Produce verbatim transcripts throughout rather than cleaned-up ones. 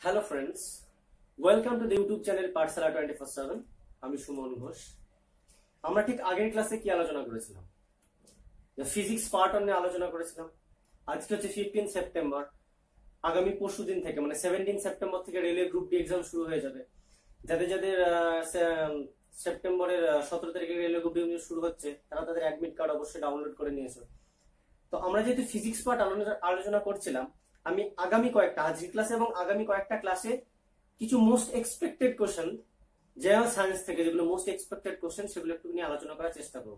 Hello friends, welcome to the YouTube channel Pathshala twenty four seven. আমি সুমন ঘোষ। আমরা ঠিক আগের ক্লাসে কি আলোচনা করেছিলাম? ফিজিক্স পার্ট ওয়ান নিয়ে আলোচনা করেছিলাম। আজকে হচ্ছে ফিফটিন সেপ্টেম্বর। আগামী পরশু দিন থেকে মানে সেভেন্টিন সেপ্টেম্বর থেকে রেলওয়ে গ্রুপ ডি এক্সাম শুরু হয়ে যাবে। যাদের যাদের সেপ্টেম্বরের সতেরো তারিখে রেলওয়ে গ্রুপ ডি শুরু হচ্ছে, তারা তাদের অ্যাডমিট কার্ড অবশ্যই ডাউনলোড করে নিয়েছো। তো আমরা যেহেতু ফিজিক্স পার্ট আলোচনা করছিলাম, আমি আগামী কয়েকটা আজকের ক্লাসে এবং আগামী কয়েকটা ক্লাসে কিছু most expected question general science থেকে, যেগুলো মোস্ট এক্সপেক্টেড কোশ্চেন, সেগুলো একটু নিয়ে আলোচনা করার চেষ্টা করব।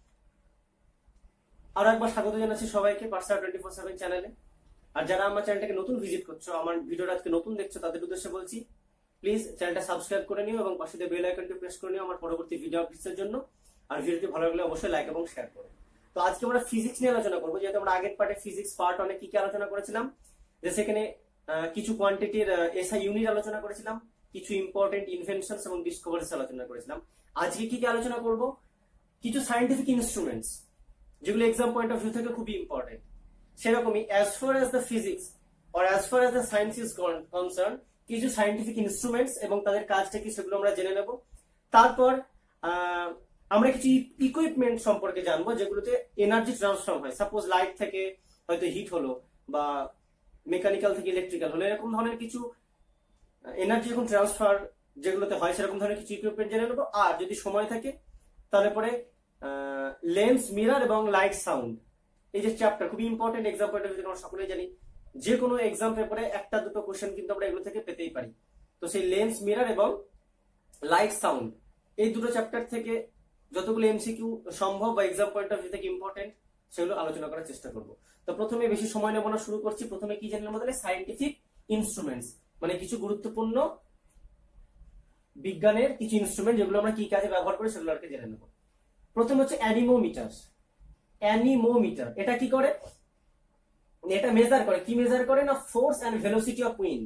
আর একবার স্বাগত জানাচ্ছি সবাইকে পাঠশালা টোয়েন্টি ফোর সেভেন চ্যানেলে। আর যারা আমার চ্যানেলটাকে নতুন ভিজিট করছো, আমার ভিডিওটা আজকে নতুন দেখছো, তাদের উদ্দেশ্যে বলছি প্লিজ চ্যানেলটা সাবস্ক্রাইব করে নিও এবং পাশে বেল আইকনটি প্রেস করে নিও আমার পরবর্তী ভিডিও আপডেটসের জন্য। আর ভিডিওটি ভালো লাগলে অবশ্যই লাইক এবং শেয়ার করো। তো আজকে আমরা ফিজিক্স নিয়ে আলোচনা করবো, যেহেতু আমরা আগের পার্টে ফিজিক্স পার্ট অনেক কি কি আলোচনা করেছিলাম, যে সেখানে কিছু কোয়ান্টিটির এসআই ইউনিট আলোচনা করেছিলাম, কিছু ইম্পর্টেন্ট ইনভেনশনস এবং ডিসকভারিজ আলোচনা করেছিলাম। আজকে কি কি আলোচনা করব? কিছু সায়েন্টিফিক ইনস্ট্রুমেন্টস, যেগুলো এক্সাম পয়েন্ট অফ ভিউ থেকে খুবই ইম্পর্টেন্ট। সেরকমই as far as the physics or as far as the science is concern, কিছু সায়েন্টিফিক ইনস্ট্রুমেন্টস এবং তাদের কাজটা কি সেগুলো আমরা জেনে নেব। তারপর আমরা কিছু ইকুইপমেন্ট সম্পর্কে জানবো, যেগুলোতে এনার্জি ট্রান্সফর্ম হয়। সাপোজ লাইট থেকে হয়তো হিট হলো, বা মেকানিক্যাল থেকে ইলেকট্রিক্যাল হলো, এরকম ধরনের কিছু এনার্জি যখন ট্রান্সফার যেগুলোতে হয়, সেরকম ধরনের কিছু ইকুইপমেন্ট জেনে নেবো। আর যদি সময় থাকে তাহলে পরে লেন্স, মিরর এবং লাইট সাউন্ড, এই যে চ্যাপ্টার খুবই important exam point of view, আমরা সকলেই জানি যে কোনো এক্সাম পেপারে একটা দুটো কোশ্চেন কিন্তু আমরা এগুলো থেকে পেতেই পারি। তো সেই লেন্স, মিরর এবং লাইট সাউন্ড, এই দুটো চ্যাপ্টার থেকে যতগুলো এমসিকিউ সম্ভব বা এক্সাম পয়েন্ট অফ ভিউ থেকে ইম্পর্টেন্ট, সেগুলো আলোচনা করার চেষ্টা করব। তো প্রথমে বেশি সময় নেব না, শুরু করছি। প্রথমে কি জানলাম আমাদের? সায়েন্টিফিক ইনস্ট্রুমেন্টস, মানে কিছু গুরুত্বপূর্ণ বিজ্ঞানের কিছু ইনস্ট্রুমেন্ট, যেগুলো আমরা কি কাজে ব্যবহার করি সেগুলো আর কি জেনে নেব। প্রথম হচ্ছে অ্যানিমোমিটার। অ্যানিমোমিটার এটা কি করে? এটা মেজার করে, কি মেজার করে না, force and velocity of wind,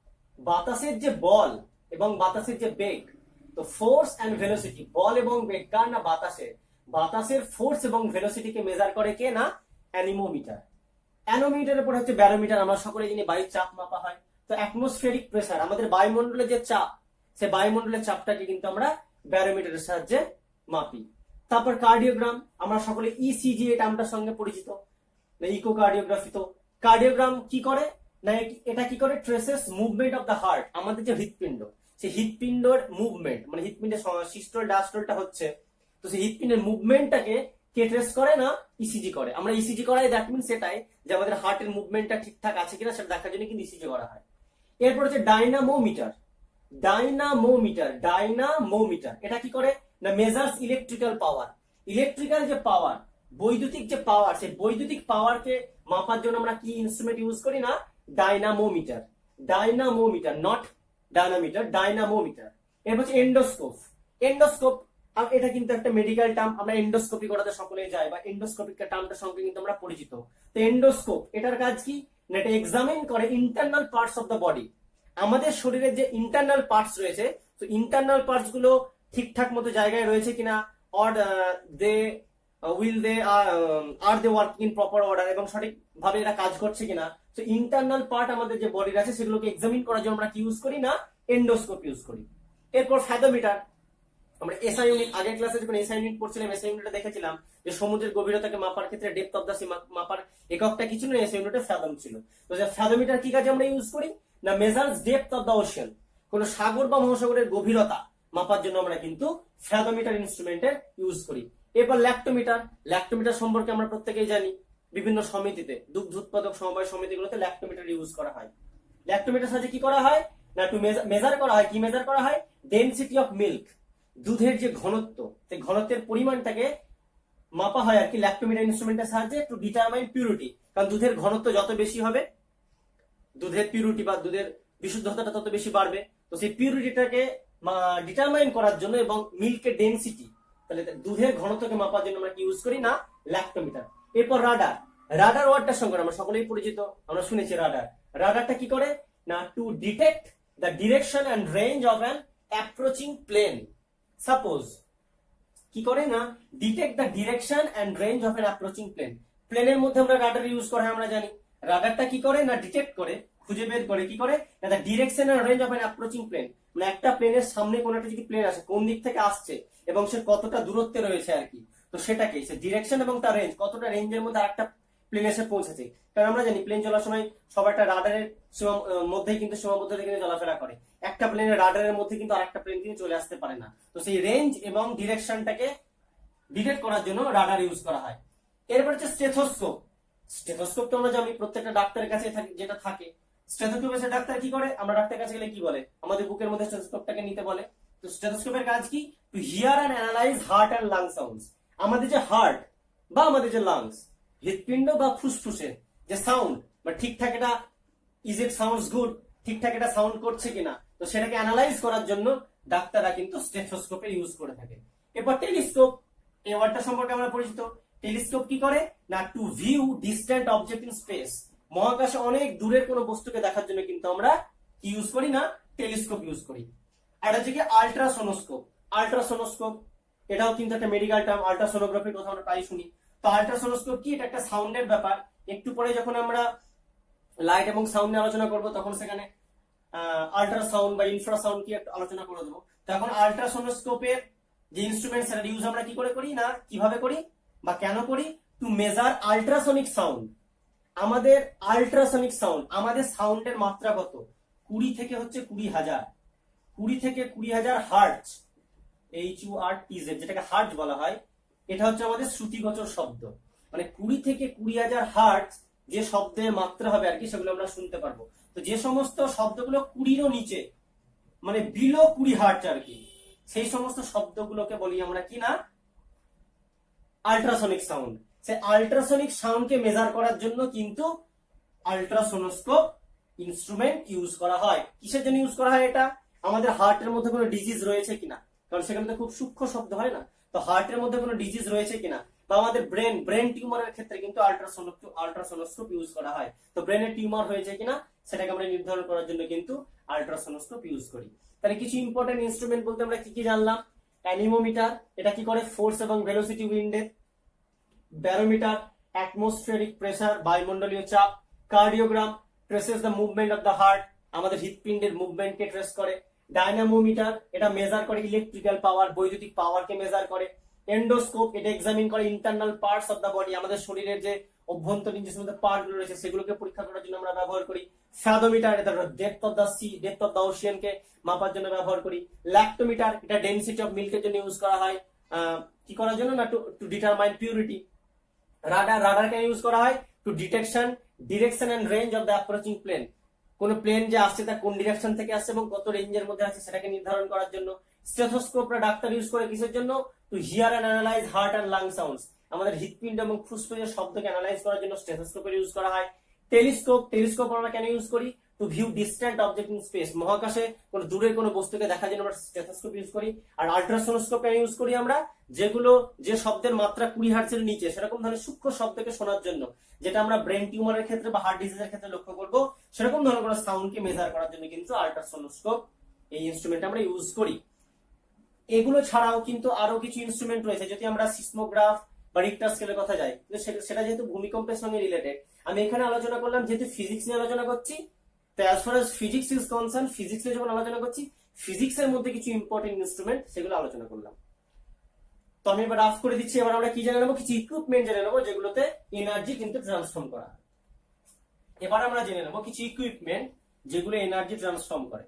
বাতাসের যে বল এবং বাতাসের যে বেগ। তো ফোর্স এন্ড ভেলোসিটি, বল এবং বেগ কার না? বাতাসের। বাতাসের ফোর্স এবং ভেলোসিটিকে মেজার করে কে না? অ্যানিমোমিটার। অ্যানোমিটারের পর হচ্ছে ব্যারোমিটার। আমরা সকলে জানি বায়ুর চাপ মাপা হয়। তো অ্যাটমসফিয়ারিক প্রেসার, আমাদের বায়ুমণ্ডলের যে চাপ, সে বায়ুমণ্ডলের চাপটাকে কিন্তু আমরা ব্যারোমিটারের সাহায্যে মাপি। তারপর কার্ডিওগ্রাম, আমরা সকলে ইসিজি এটা আমাদের সঙ্গে পরিচিত, ইকোকার্ডিওগ্রাফি। তো কার্ডিওগ্রাম কি করে না, এটা কি করে? Traces movement of the heart, আমাদের যে হৃৎপিণ্ড, সেই হৃৎপিণ্ডের মুভমেন্ট, মানে হৃৎপিণ্ডের সিস্টোল ডায়াস্টোলটা হচ্ছে, তো সেই হৃৎপিণ্ডের মুভমেন্টটাকে কে ট্রেস করে না? ইসিজি করে। আমরা ইসিজি করাই, দ্যাট মিনস সেটাই যে আমাদের হার্টের মুভমেন্টটা ঠিকঠাক আছে কিনা সেটা দেখার জন্য কিন্তু ইসিজি করা হয়। এরপর হচ্ছে ডাইনামোমিটার। ডাইনামোমিটার ডাইনামোমিটার এটা কি করে না? Measures electrical power. ইলেকট্রিক্যাল যে পাওয়ার, বৈদ্যুতিক যে পাওয়ার, সেই বৈদ্যুতিক পাওয়ারকে মাপার জন্য আমরা কি ইনস্ট্রুমেন্ট ইউজ করি না? Dynamometer. Dynamometer, not dynameter, dynamometer. এরপর হচ্ছে এন্ডোস্কোপ। এন্ডোস্কোপ এটা কিন্তু একটা মেডিকেল টার্ম, আমরা এন্ডোস্কোপি করাতে সকলেই যাই, বা এন্ডোস্কোপিক টার্মটার সঙ্গে কিন্তু আমরা পরিচিত। তো এন্ডোস্কোপ এটার কাজ কি না? এটা এক্সামিন করে internal parts of the body, আমাদের শরীরের যে ইন্টারনাল পার্টস রয়েছে, তো ইন্টারনাল পার্টস গুলো ঠিকঠাক মতো জায়গায় রয়েছে কিনা, or they will they are they working in proper order, এবং সঠিকভাবে এরা কাজ করছে কিনা। তো ইন্টারনাল পার্ট আমাদের যে বডির আছে, সেগুলোকে এক্সামিন করার জন্য আমরা কি ইউজ করি না? এন্ডোস্কোপ ইউজ করি। এরপর ফ্যাথোমিটার। আমরা এসআই ইউনিট, আগের ক্লাসে যখন এসআই ইউনিট পড়ছিলাম, এসআই ইউনিটে দেখেছিলাম যে সমুদ্রের গভীরতাকে মাপার ক্ষেত্রে ডেপথ অফ দ্য সি মাপার এককটা কি ছিল? এসআই ইউনিটে ফ্যাথম ছিল। তো যে ফ্যাথোমিটার কি কাজে আমরা ইউজ করি না? Measures depth of the ocean, কোন সাগর বা মহাসাগরের গভীরতা মাপার জন্য আমরা কিন্তু ফ্যাথোমিটার ইনস্ট্রুমেন্টের ইউজ করি। এরপর ল্যাক্টোমিটার। ল্যাক্টোমিটার সম্পর্কে আমরা প্রত্যেকেই জানি, বিভিন্ন সমিতিতে, দুগ্ধ উৎপাদক সমবায় সমিতিগুলোতে ল্যাক্টোমিটার ইউজ করা হয়। ল্যাক্টোমিটার সাহায্যে কি করা হয় না? টু মেজার করা হয়, কি মেজার করা হয়? ডেনসিটি অফ মিল্ক, দুধের যে ঘনত্ব, সেই ঘনত্বের পরিমাণটাকে মাপা হয় আর কি ল্যাক্টোমিটার ইনস্ট্রুমেন্টের সাহায্যে, টু ডিটারমাইন পিউরিটি। কারণ দুধের ঘনত্ব যত বেশি হবে, দুধের পিউরিটি বা দুধের বিশুদ্ধতাটা তত বেশি বাড়বে। তো সেই পিউরিটিটাকে ডিটারমাইন করার জন্য এবং মিল্কের ডেনসিটি, তাহলে দুধের ঘনত্বকে মাপার জন্য আমরা কি ইউজ করি না? ল্যাক্টোমিটার। এরপর রাডার। রাডার ওয়ার্ডটার সঙ্গে আমরা সকলেই পরিচিত, আমরা শুনেছি রাডার। রাডারটা কি করে না? To detect the direction and range of an approaching plane. Suppose কি করে না? Detect the direction and range of an approaching plane. প্লেনের মধ্যে আমরা রাডার ইউজ করা হয়, আমরা জানি। রাডারটা কি করে না? ডিটেক্ট করে খুঁজে বের করে কি করে না the direction and range of an approaching plane, মানে একটা প্লেনের সামনে কোন একটা যদি প্লেন আসে কোন দিক থেকে আসছে এবং সে কতটা দূরত্বে রয়েছে আর কি, তো সেটাকে সে ডিরেকশন এবং তার রেঞ্জ কতটা রেঞ্জের মধ্যে আরেকটা প্লেন এসে পৌঁছেছে। কারণ আমরা জানি প্লেন চলার সময় সব একটা রাডারের মধ্যেই কিন্তু সীমাবদ্ধ থেকে চলাফেরা করে, একটা প্লেনের রাডারের মধ্যে কিন্তু আরেকটা প্লেন কিন্তু চলে আসতে পারে না। তো সেই রেঞ্জ এবং ডিরেকশনটাকে ডিটেক্ট করার জন্য রাডার ইউজ করা হয়। এরপর হচ্ছে স্টেথোস্কোপ। স্টেথোস্কোপ তো আমরা জানি প্রত্যেকটা ডাক্তারের কাছে যেটা থাকে। স্টেথোস্কোপ এসে ডাক্তার কি করে, আমরা ডাক্তারের কাছে গেলে কি বলে, আমাদের বুকের মধ্যে স্টেথোস্কোপটাকে নিতে বলে। তো স্টেথোস্কোপের কাজ কি, to hear and analyse heart and lung sounds. আমাদের যে হার্ট বা আমাদের যে লাংস, হৃৎপিণ্ড বা ফুসফুসের যে সাউন্ড বা ঠিকঠাক এটা ইজ ইট সাউন্ডস গুড, ঠিকঠাক এটা সাউন্ড করছে কিনা, তো সেটাকে অ্যানালাইজ করার জন্য ডাক্তাররা কিন্তু স্টেথোস্কোপের ইউজ করে থাকে। এরপর টেলিস্কোপ, এই ওয়ার্ডটা সম্পর্কে আমরা পরিচিত। টেলিস্কোপ কি করে না to view distant object in space, মহাকাশে অনেক দূরের কোনো বস্তুকে দেখার জন্য কিন্তু আমরা কি ইউজ করি না টেলিস্কোপ ইউজ করি। আর হচ্ছে কি আল্ট্রাসোনোস্কোপ। আল্ট্রাসোনোস্কোপ এটাও কিন্তু একটা মেডিকেল টার্ম, আল্ট্রাসোনোগ্রাফির কথা আমরা প্রায় শুনি। তো আল্ট্রাসোনোস্কোপ কি, এটা একটা সাউন্ডের ব্যাপার। একটু পরে যখন আমরা লাইট এবং সাউন্ড নিয়ে আলোচনা করব তখন সেখানে আল্ট্রাসাউন্ড বা ইনফ্রাসাউন্ড কি একটা আলোচনা করে দেবো। তো এখন আল্ট্রাসোনোস্কোপের যে ইনস্ট্রুমেন্ট সেটা ইউজ আমরা কি করে করি না কিভাবে করি বা কেন করি, টু মেজার আল্ট্রাসনিক সাউন্ড। আমাদের আল্ট্রাসনিক সাউন্ড, আমাদের সাউন্ডের মাত্রা কত, কুড়ি থেকে হচ্ছে কুড়ি হাজার কুড়ি থেকে কুড়ি হাজার hertz, H U R T Z, যেটাকে হার্টজ বলা হয়। এটা হচ্ছে আমাদের শ্রুতিগোচর শব্দ, মানে কুড়ি থেকে কুড়ি হাজার হার্টজ যে শব্দের মাত্রা হবে আর কি, সেগুলো আমরা শুনতে পারবো। তো যে সমস্ত শব্দগুলো কুড়িরও নিচে, মানে বিলো কুড়ি হার্টজ আর কি, সেই সমস্ত শব্দগুলোকে বলি আমরা কি না আল্ট্রাসনিক সাউন্ড। সেই আল্ট্রাসনিক সাউন্ডকে মেজার করার জন্য কিন্তু আল্ট্রাসোনোস্কোপ ইনস্ট্রুমেন্ট ইউজ করা হয়। কিসের জন্য ইউজ করা হয় এটা, আমাদের হার্টের মধ্যে কোনো ডিজিজ রয়েছে কিনা, কারণ সেখানে তো খুব সূক্ষ্ম শব্দ হয় না, তো হার্টের মধ্যে কোনো ডিজিজ রয়েছে কিনা, বা আমাদের ব্রেন ব্রেন টিউমারের ক্ষেত্রে কিন্তু আল্ট্রাসোনোস্কোপ আল্ট্রাসোনোস্কোপ ইউজ করা হয়। তো ব্রেনের টিউমার হয়েছে কিনা সেটাকে আমরা নির্ধারণ করার জন্য কিন্তু আল্ট্রাসোনোস্কোপ ইউজ করি। তাহলে কিছু ইম্পর্টেন্ট ইনস্ট্রুমেন্ট বলতে আমরা কি কি জানলাম, অ্যানিমোমিটার, এটা কি করে ফোর্স এবং ভেলোসিটি উইন্ডের। ব্যারোমিটার, অ্যাটমসফিয়ারিক প্রেসার, বায়ুমণ্ডলীয় চাপ। Cardiogram, traces the movement of the heart, আমাদের হৃৎপিণ্ডের মুভমেন্টকে ট্রেস করে। ডায়নামোমিটার, এটা মেজার করে ইলেকট্রিক্যাল পাওয়ার, বৈদ্যুতিক পাওয়ারকে মেজার করে। এন্ডোস্কোপ, এটা এক্সামিন করে internal parts of the body, আমাদের শরীরের যে অভ্যন্তরীণ যে সমস্ত পার্ট গুলো রয়েছে সেগুলোকে পরীক্ষা করার জন্য আমরা ব্যবহার করি। ফ্যাদোমিটার, এটা depth of the sea depth of the ওশিয়ানকে মাপার জন্য ব্যবহার করি। ল্যাক্টোমিটার, এটা ডেনসিটি অফ মিল্কের জন্য ইউজ করা হয়, কি করার জন্য না to to determine purity. Radar, radar কেন ইউজ করা হয়, to detection direction and range of the approaching plane, কোন প্লেন যে আসছে তা কোন ডিরেকশন থেকে আসছে এবং কত রেঞ্জের মধ্যে আছে সেটাকে নির্ধারণ করার জন্য। স্টেথোস্কোপটা ডাক্তার ইউজ করে কিসের জন্য, to hear and analyse heart and lung sounds, আমাদের হৃৎপিণ্ড এবং ফুসফুসের শব্দকে অ্যানালাইজ করার জন্য স্টেথোস্কোপের ইউজ করা হয়। টেলিস্কোপ, টেলিস্কোপ আমরা কেন ইউজ করি, to view distant object in space, মহাকাশে কোন দূরের কোন বস্তুকে দেখার জন্য আমরা স্টেথোস্কোপ ইউজ করি। আর আল্ট্রাসোনোস্কোপ কেন ইউজ করি আমরা, যেগুলো যে শব্দের মাত্রা কুড়ি হার্টজের নিচে সেরকম ধরনের সূক্ষ্ম শব্দকে শোনার জন্য, যেটা আমরা ব্রেন টিউমারের ক্ষেত্রে বা হার্ট ডিজিজের ক্ষেত্রে লক্ষ্য করবো, সেরকম ধরনের কোনো সাউন্ডকে মেজার করার জন্য কিন্তু আল্ট্রাসোনোস্কোপ এই ইনস্ট্রুমেন্ট আমরা ইউজ করি। এগুলো ছাড়াও কিন্তু আরো কিছু ইনস্ট্রুমেন্ট রয়েছে, যদি আমরা সিসমোগ্রাফ বা রিক্টার স্কেলের কথা যাই, সেটা যেহেতু ভূমিকম্পের সঙ্গে রিলেটেড, আমি এখানে আলোচনা করলাম যেহেতু ফিজিক্স নিয়ে আলোচনা করছি, তো as far as physics is concern, physics নিয়ে যখন আলোচনা করছি ফিজিক্স এর মধ্যে কিছু ইম্পর্টেন্ট ইনস্ট্রুমেন্ট সেগুলো আলোচনা করলাম। তো আমি এবার রাফ করে দিচ্ছি, এবার আমরা কি জেনে নেবো, কিছু ইকুইপমেন্ট জেনে নেবো যেগুলোতে এনার্জি কিন্তু ট্রান্সফর্ম করা হয়। এবার আমরা জেনে নেবো কিছু ইকুইপমেন্ট যেগুলো এনার্জি ট্রান্সফর্ম করে।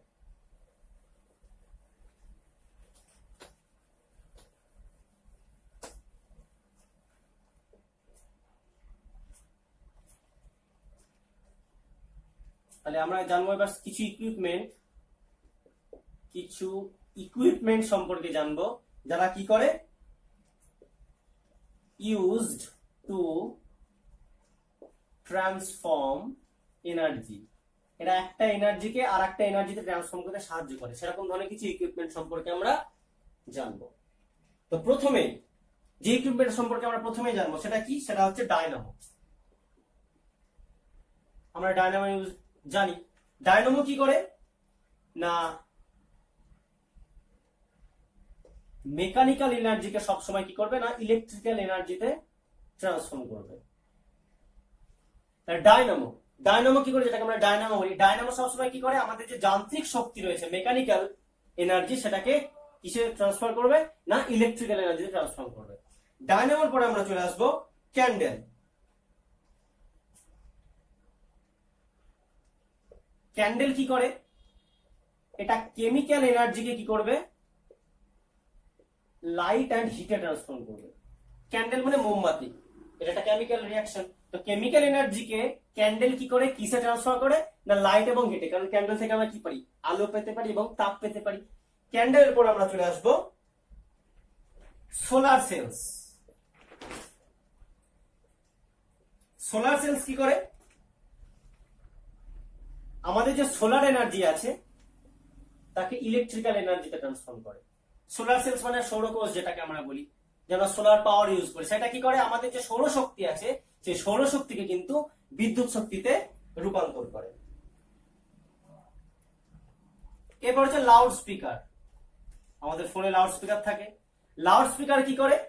তাহলে আমরা জানবো এবার কিছু ইকুইপমেন্ট কিছু ইকুইপমেন্ট সম্পর্কে জানবো যারা কি করে, ইউজড টু ট্রান্সফর্ম এনার্জি, এটা একটা এনার্জিকে আর একটা এনার্জিতে ট্রান্সফর্ম করতে সাহায্য করে, সেরকম ধরনের কিছু ইকুইপমেন্ট সম্পর্কে আমরা জানবো। তো প্রথমে যে ইকুইপমেন্ট সম্পর্কে আমরা প্রথমে জানবো সেটা কি, সেটা হচ্ছে ডায়নামো। আমরা ডায়নামো ইউজ জানি। ডায়নামো কি করে না মেকানিক্যাল এনার্জিকে সবসময় কি করবে না ইলেকট্রিক্যাল এনার্জিতে ট্রান্সফর্ম করবে। ডায়নামো ডায়নামো কি করে, যেটাকে আমরা ডায়নামো বলি, ডায়নামো সবসময় কি করে আমাদের যে যান্ত্রিক শক্তি রয়েছে মেকানিক্যাল এনার্জি সেটাকে কিসে ট্রান্সফার করবে না ইলেকট্রিক্যাল এনার্জিতে ট্রান্সফার করবে। ডায়নামোর পরে আমরা চলে আসবো ক্যান্ডেল। ক্যান্ডেল কি করে, এটা কেমিক্যাল এনার্জিকে কি করবে লাইট অ্যান্ড হিটে ট্রান্সফর্ম করবে। ক্যান্ডেল মানে মোমবাতি, এটা একটা কেমিক্যাল রিঅ্যাকশন। তো কেমিক্যাল এনার্জিকে ক্যান্ডেল কি করে কিসে ট্রান্সফার করে না লাইট এবং হিটে, কারণ ক্যান্ডেল থেকে আমরা কি পারি আলো পেতে পারি এবং তাপ পেতে পারি। ক্যান্ডেলের পর আমরা চলে আসবো সোলার সেলস। সোলার সেলস কি করে, আমাদের যে সোলার এনার্জি আছে তাকে ইলেকট্রিক্যাল এনার্জিতে ট্রান্সফর্ম করে। সোলার সেলস মানে সৌরকোষ যেটাকে আমরা বলি, যেন সোলার পাওয়ার ইউজ করি, সেটা কি করে আমাদের যে সৌরশক্তি আছে সেই সৌরশক্তিকে কিন্তু বিদ্যুৎ শক্তিতে রূপান্তর করে। এরপর হচ্ছে লাউড স্পিকার। আমাদের ফোনে লাউড স্পিকার থাকে, লাউড স্পিকার কি করে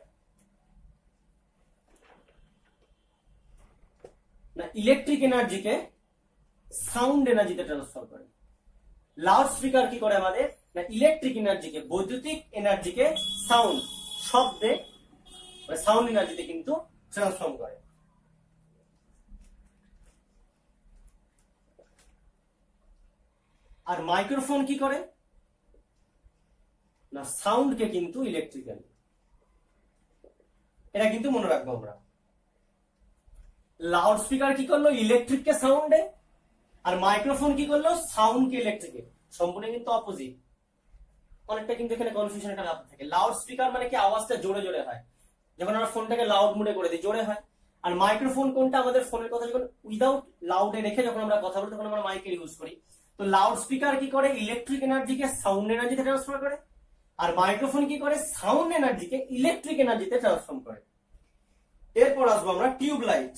না ইলেকট্রিক এনার্জিকে সাউন্ড এনার্জিতে ট্রান্সফার করে। লাউড স্পিকার কি করে আমাদের না ইলেকট্রিক এনার্জিকে বৈদ্যুতিক এনার্জিকে সাউন্ড শব্দে সাউন্ড এনার্জিতে কিন্তু ট্রান্সফর্ম করে। আর মাইক্রোফোন কি করে না সাউন্ডকে কিন্তু ইলেকট্রিক্যাল, এটা কিন্তু মনে রাখবো আমরা। লাউড স্পিকার কি করলো ইলেকট্রিককে সাউন্ডে, আর মাইক্রোফোন কি করলো সাউন্ডকে ইলেকট্রিকে, সম্পূর্ণ কিন্তু অপোজিট। অনেকটা কিন্তু এখানে কনফিউশন একটা ব্যাপার থাকে। লাউড স্পিকার মানে কি আওয়াজটা জোরে জোরে হয়, যখন আমরা ফোনটাকে লাউড মোডে করে দিই জোরে হয়। আর মাইক্রোফোন কোনটা আমাদের ফোনের কথা যখন উইদাউট লাউডে রেখে যখন আমরা কথা বলি তখন আমরা মাইকের ইউজ করি। তো লাউড স্পিকার কি করে ইলেকট্রিক এনার্জিকে সাউন্ড এনার্জিতে ট্রান্সফার করে, আর মাইক্রোফোন কি করে সাউন্ড এনার্জিকে ইলেকট্রিক এনার্জিতে ট্রান্সফর্ম করে। এরপর আসবো আমরা টিউব লাইট।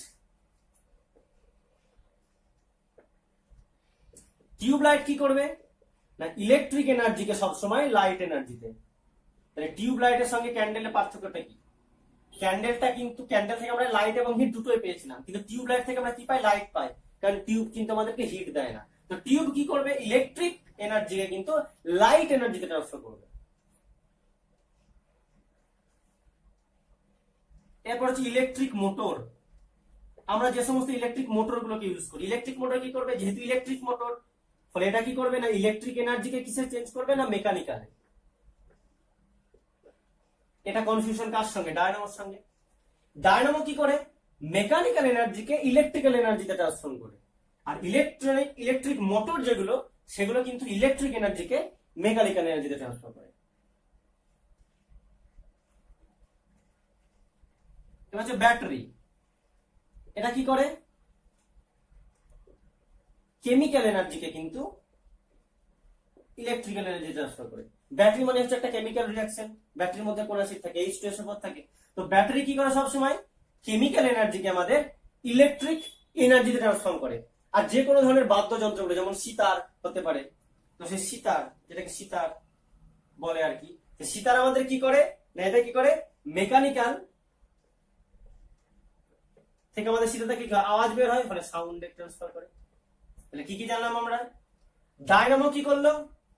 টিউব লাইট কি করবে না ইলেকট্রিক এনার্জিকে সবসময় লাইট এনার্জিতে। তাহলে টিউব লাইটের সঙ্গে ক্যান্ডেলের পার্থক্যটা কি, ক্যান্ডেলটা কিন্তু ক্যান্ডেল থেকে আমরা লাইট এবং হিট দুটোই পেয়েছিলাম, কিন্তু টিউব লাইট থেকে আমরা কি পাই লাইট পাই, কারণ টিউব কিন্তু আমাদেরকে হিট দেয় না। তো টিউব কি করবে ইলেকট্রিক এনার্জিকে কিন্তু লাইট এনার্জিতে ট্রান্সফার করবে। এরপর হচ্ছে ইলেকট্রিক মোটর। আমরা যে সমস্ত ইলেকট্রিক মোটর গুলোকে ইউজ করি, ইলেকট্রিক মোটর কি করবে যেহেতু ইলেকট্রিক মোটর, ফলে এটা কি করবে না ইলেকট্রিক এনার্জিকে কিসে চেঞ্জ করবে না মেকানিক্যালে। এটা কনফিউশন কার সঙ্গে ডায়নামোর সঙ্গে। ডায়নামো কি করে মেকানিক্যাল এনার্জিকে ইলেকট্রিক্যাল এনার্জিতে ট্রান্সফর্ম করে, আর ইলেকট্রনিক ইলেকট্রিক মোটর যেগুলো সেগুলো কিন্তু ইলেকট্রিক এনার্জিকে মেকানিক্যাল এনার্জিতে ট্রান্সফার করে। এটা হচ্ছে ব্যাটারি। এটা কি করে কেমিক্যাল এনার্জিকে কিন্তু ইলেকট্রিক্যাল এনার্জি ট্রান্সফার করে। ব্যাটারি মানে হচ্ছে একটা কেমিক্যাল রিঅ্যাকশন, ব্যাটারির মধ্যে কোন অ্যাসিড থাকে H two S O four থাকে। তো ব্যাটারি কি করে সবসময় কেমিক্যাল এনার্জিকে আমাদের ইলেকট্রিক এনার্জিতে ট্রান্সফর্ম করে। আর যে কোনো ধরনের বাদ্যযন্ত্রগুলো যেমন সিতার হতে পারে, তো সেই সিতার যেটাকে সিতার বলে আর কি, সিতার আমাদের কি করে না এটা কি করে মেকানিক্যাল থেকে আমাদের সিতার থেকে আওয়াজ বের হয়, ফলে সাউন্ডে ট্রান্সফার করে। তাহলে কি কি জানলাম আমরা, ডায়নামো কি করলো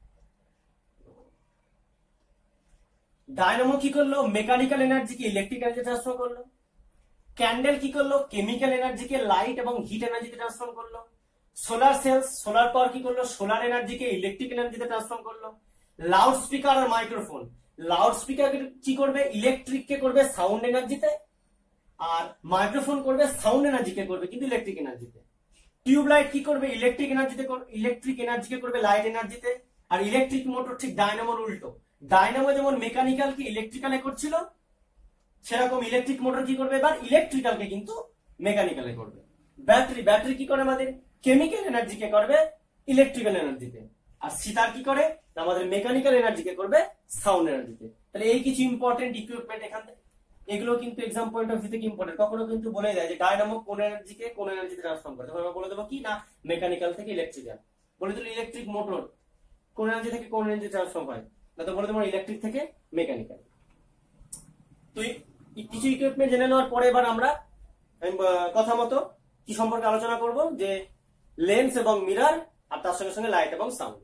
ডায়নামো কি করলো মেকানিক্যাল এনার্জিকে ইলেকট্রিক এনার্জি ট্রান্সফার করলো। ক্যান্ডেল কি করলো কেমিক্যাল এনার্জিকে লাইট এবং হিট এনার্জিতে ট্রান্সফর্ম করলো। সোলার সেলস সোলার পাওয়ার কি করলো সোলার এনার্জিকে ইলেকট্রিক এনার্জিতে ট্রান্সফর্ম করলো। লাউড স্পিকার আর মাইক্রোফোন, লাউড স্পিকার কি করবে ইলেকট্রিক কে করবে সাউন্ড এনার্জিতে, আর মাইক্রোফোন করবে সাউন্ড এনার্জিকে করবে কিন্তু ইলেকট্রিক এনার্জিতে। টিউব লাইট কি করবে ইলেকট্রিক এনার্জিতে ইলেকট্রিক এনার্জিকে করবে লাইট এনার্জিতে। আর ইলেকট্রিক মোটর ঠিক ডায়নামোর উল্টো, ডায়নামো যেমন মেকানিক্যাল কি ইলেকট্রিক্যালে করছিল, সেরকম ইলেকট্রিক মোটর কি করবে এবার ইলেকট্রিক্যালকে কিন্তু মেকানিক্যালে করবে। ব্যাটারি ব্যাটারি কি করে আমাদের কেমিক্যাল এনার্জিকে করবে ইলেকট্রিক্যাল এনার্জিতে, আর সিতার কি করে আমাদের মেকানিক্যাল এনার্জিকে করবে সাউন্ড এনার্জিতে। তাহলে এই কিছু ইম্পর্টেন্ট ইকুইপমেন্ট এখান থেকে, এগুলো কিন্তু এক্সাম পয়েন্ট অফ ভিউ থেকে ইম্পর্টেন্ট। কখনো কিন্তু বলে দেয় যে ডায়নামো কোন এনার্জিকে কোন এনার্জিতে ট্রান্সফর্ম করে, তখন আমরা বলে দেবো কি না মেকানিক্যাল থেকে ইলেকট্রিক্যাল। বলে দিল ইলেকট্রিক মোটর কোন এনার্জি থেকে কোন এনার্জি ট্রান্সফর্ম হয়, না তো বলে দেবো ইলেকট্রিক থেকে মেকানিক্যাল। তুই কিছু ইকুইপমেন্ট জেনে নেওয়ার পরে এবার আমরা কথা মতো কি সম্পর্কে আলোচনা করব, যে লেন্স এবং মিরর, আর তার সঙ্গে সঙ্গে লাইট এবং সাউন্ড।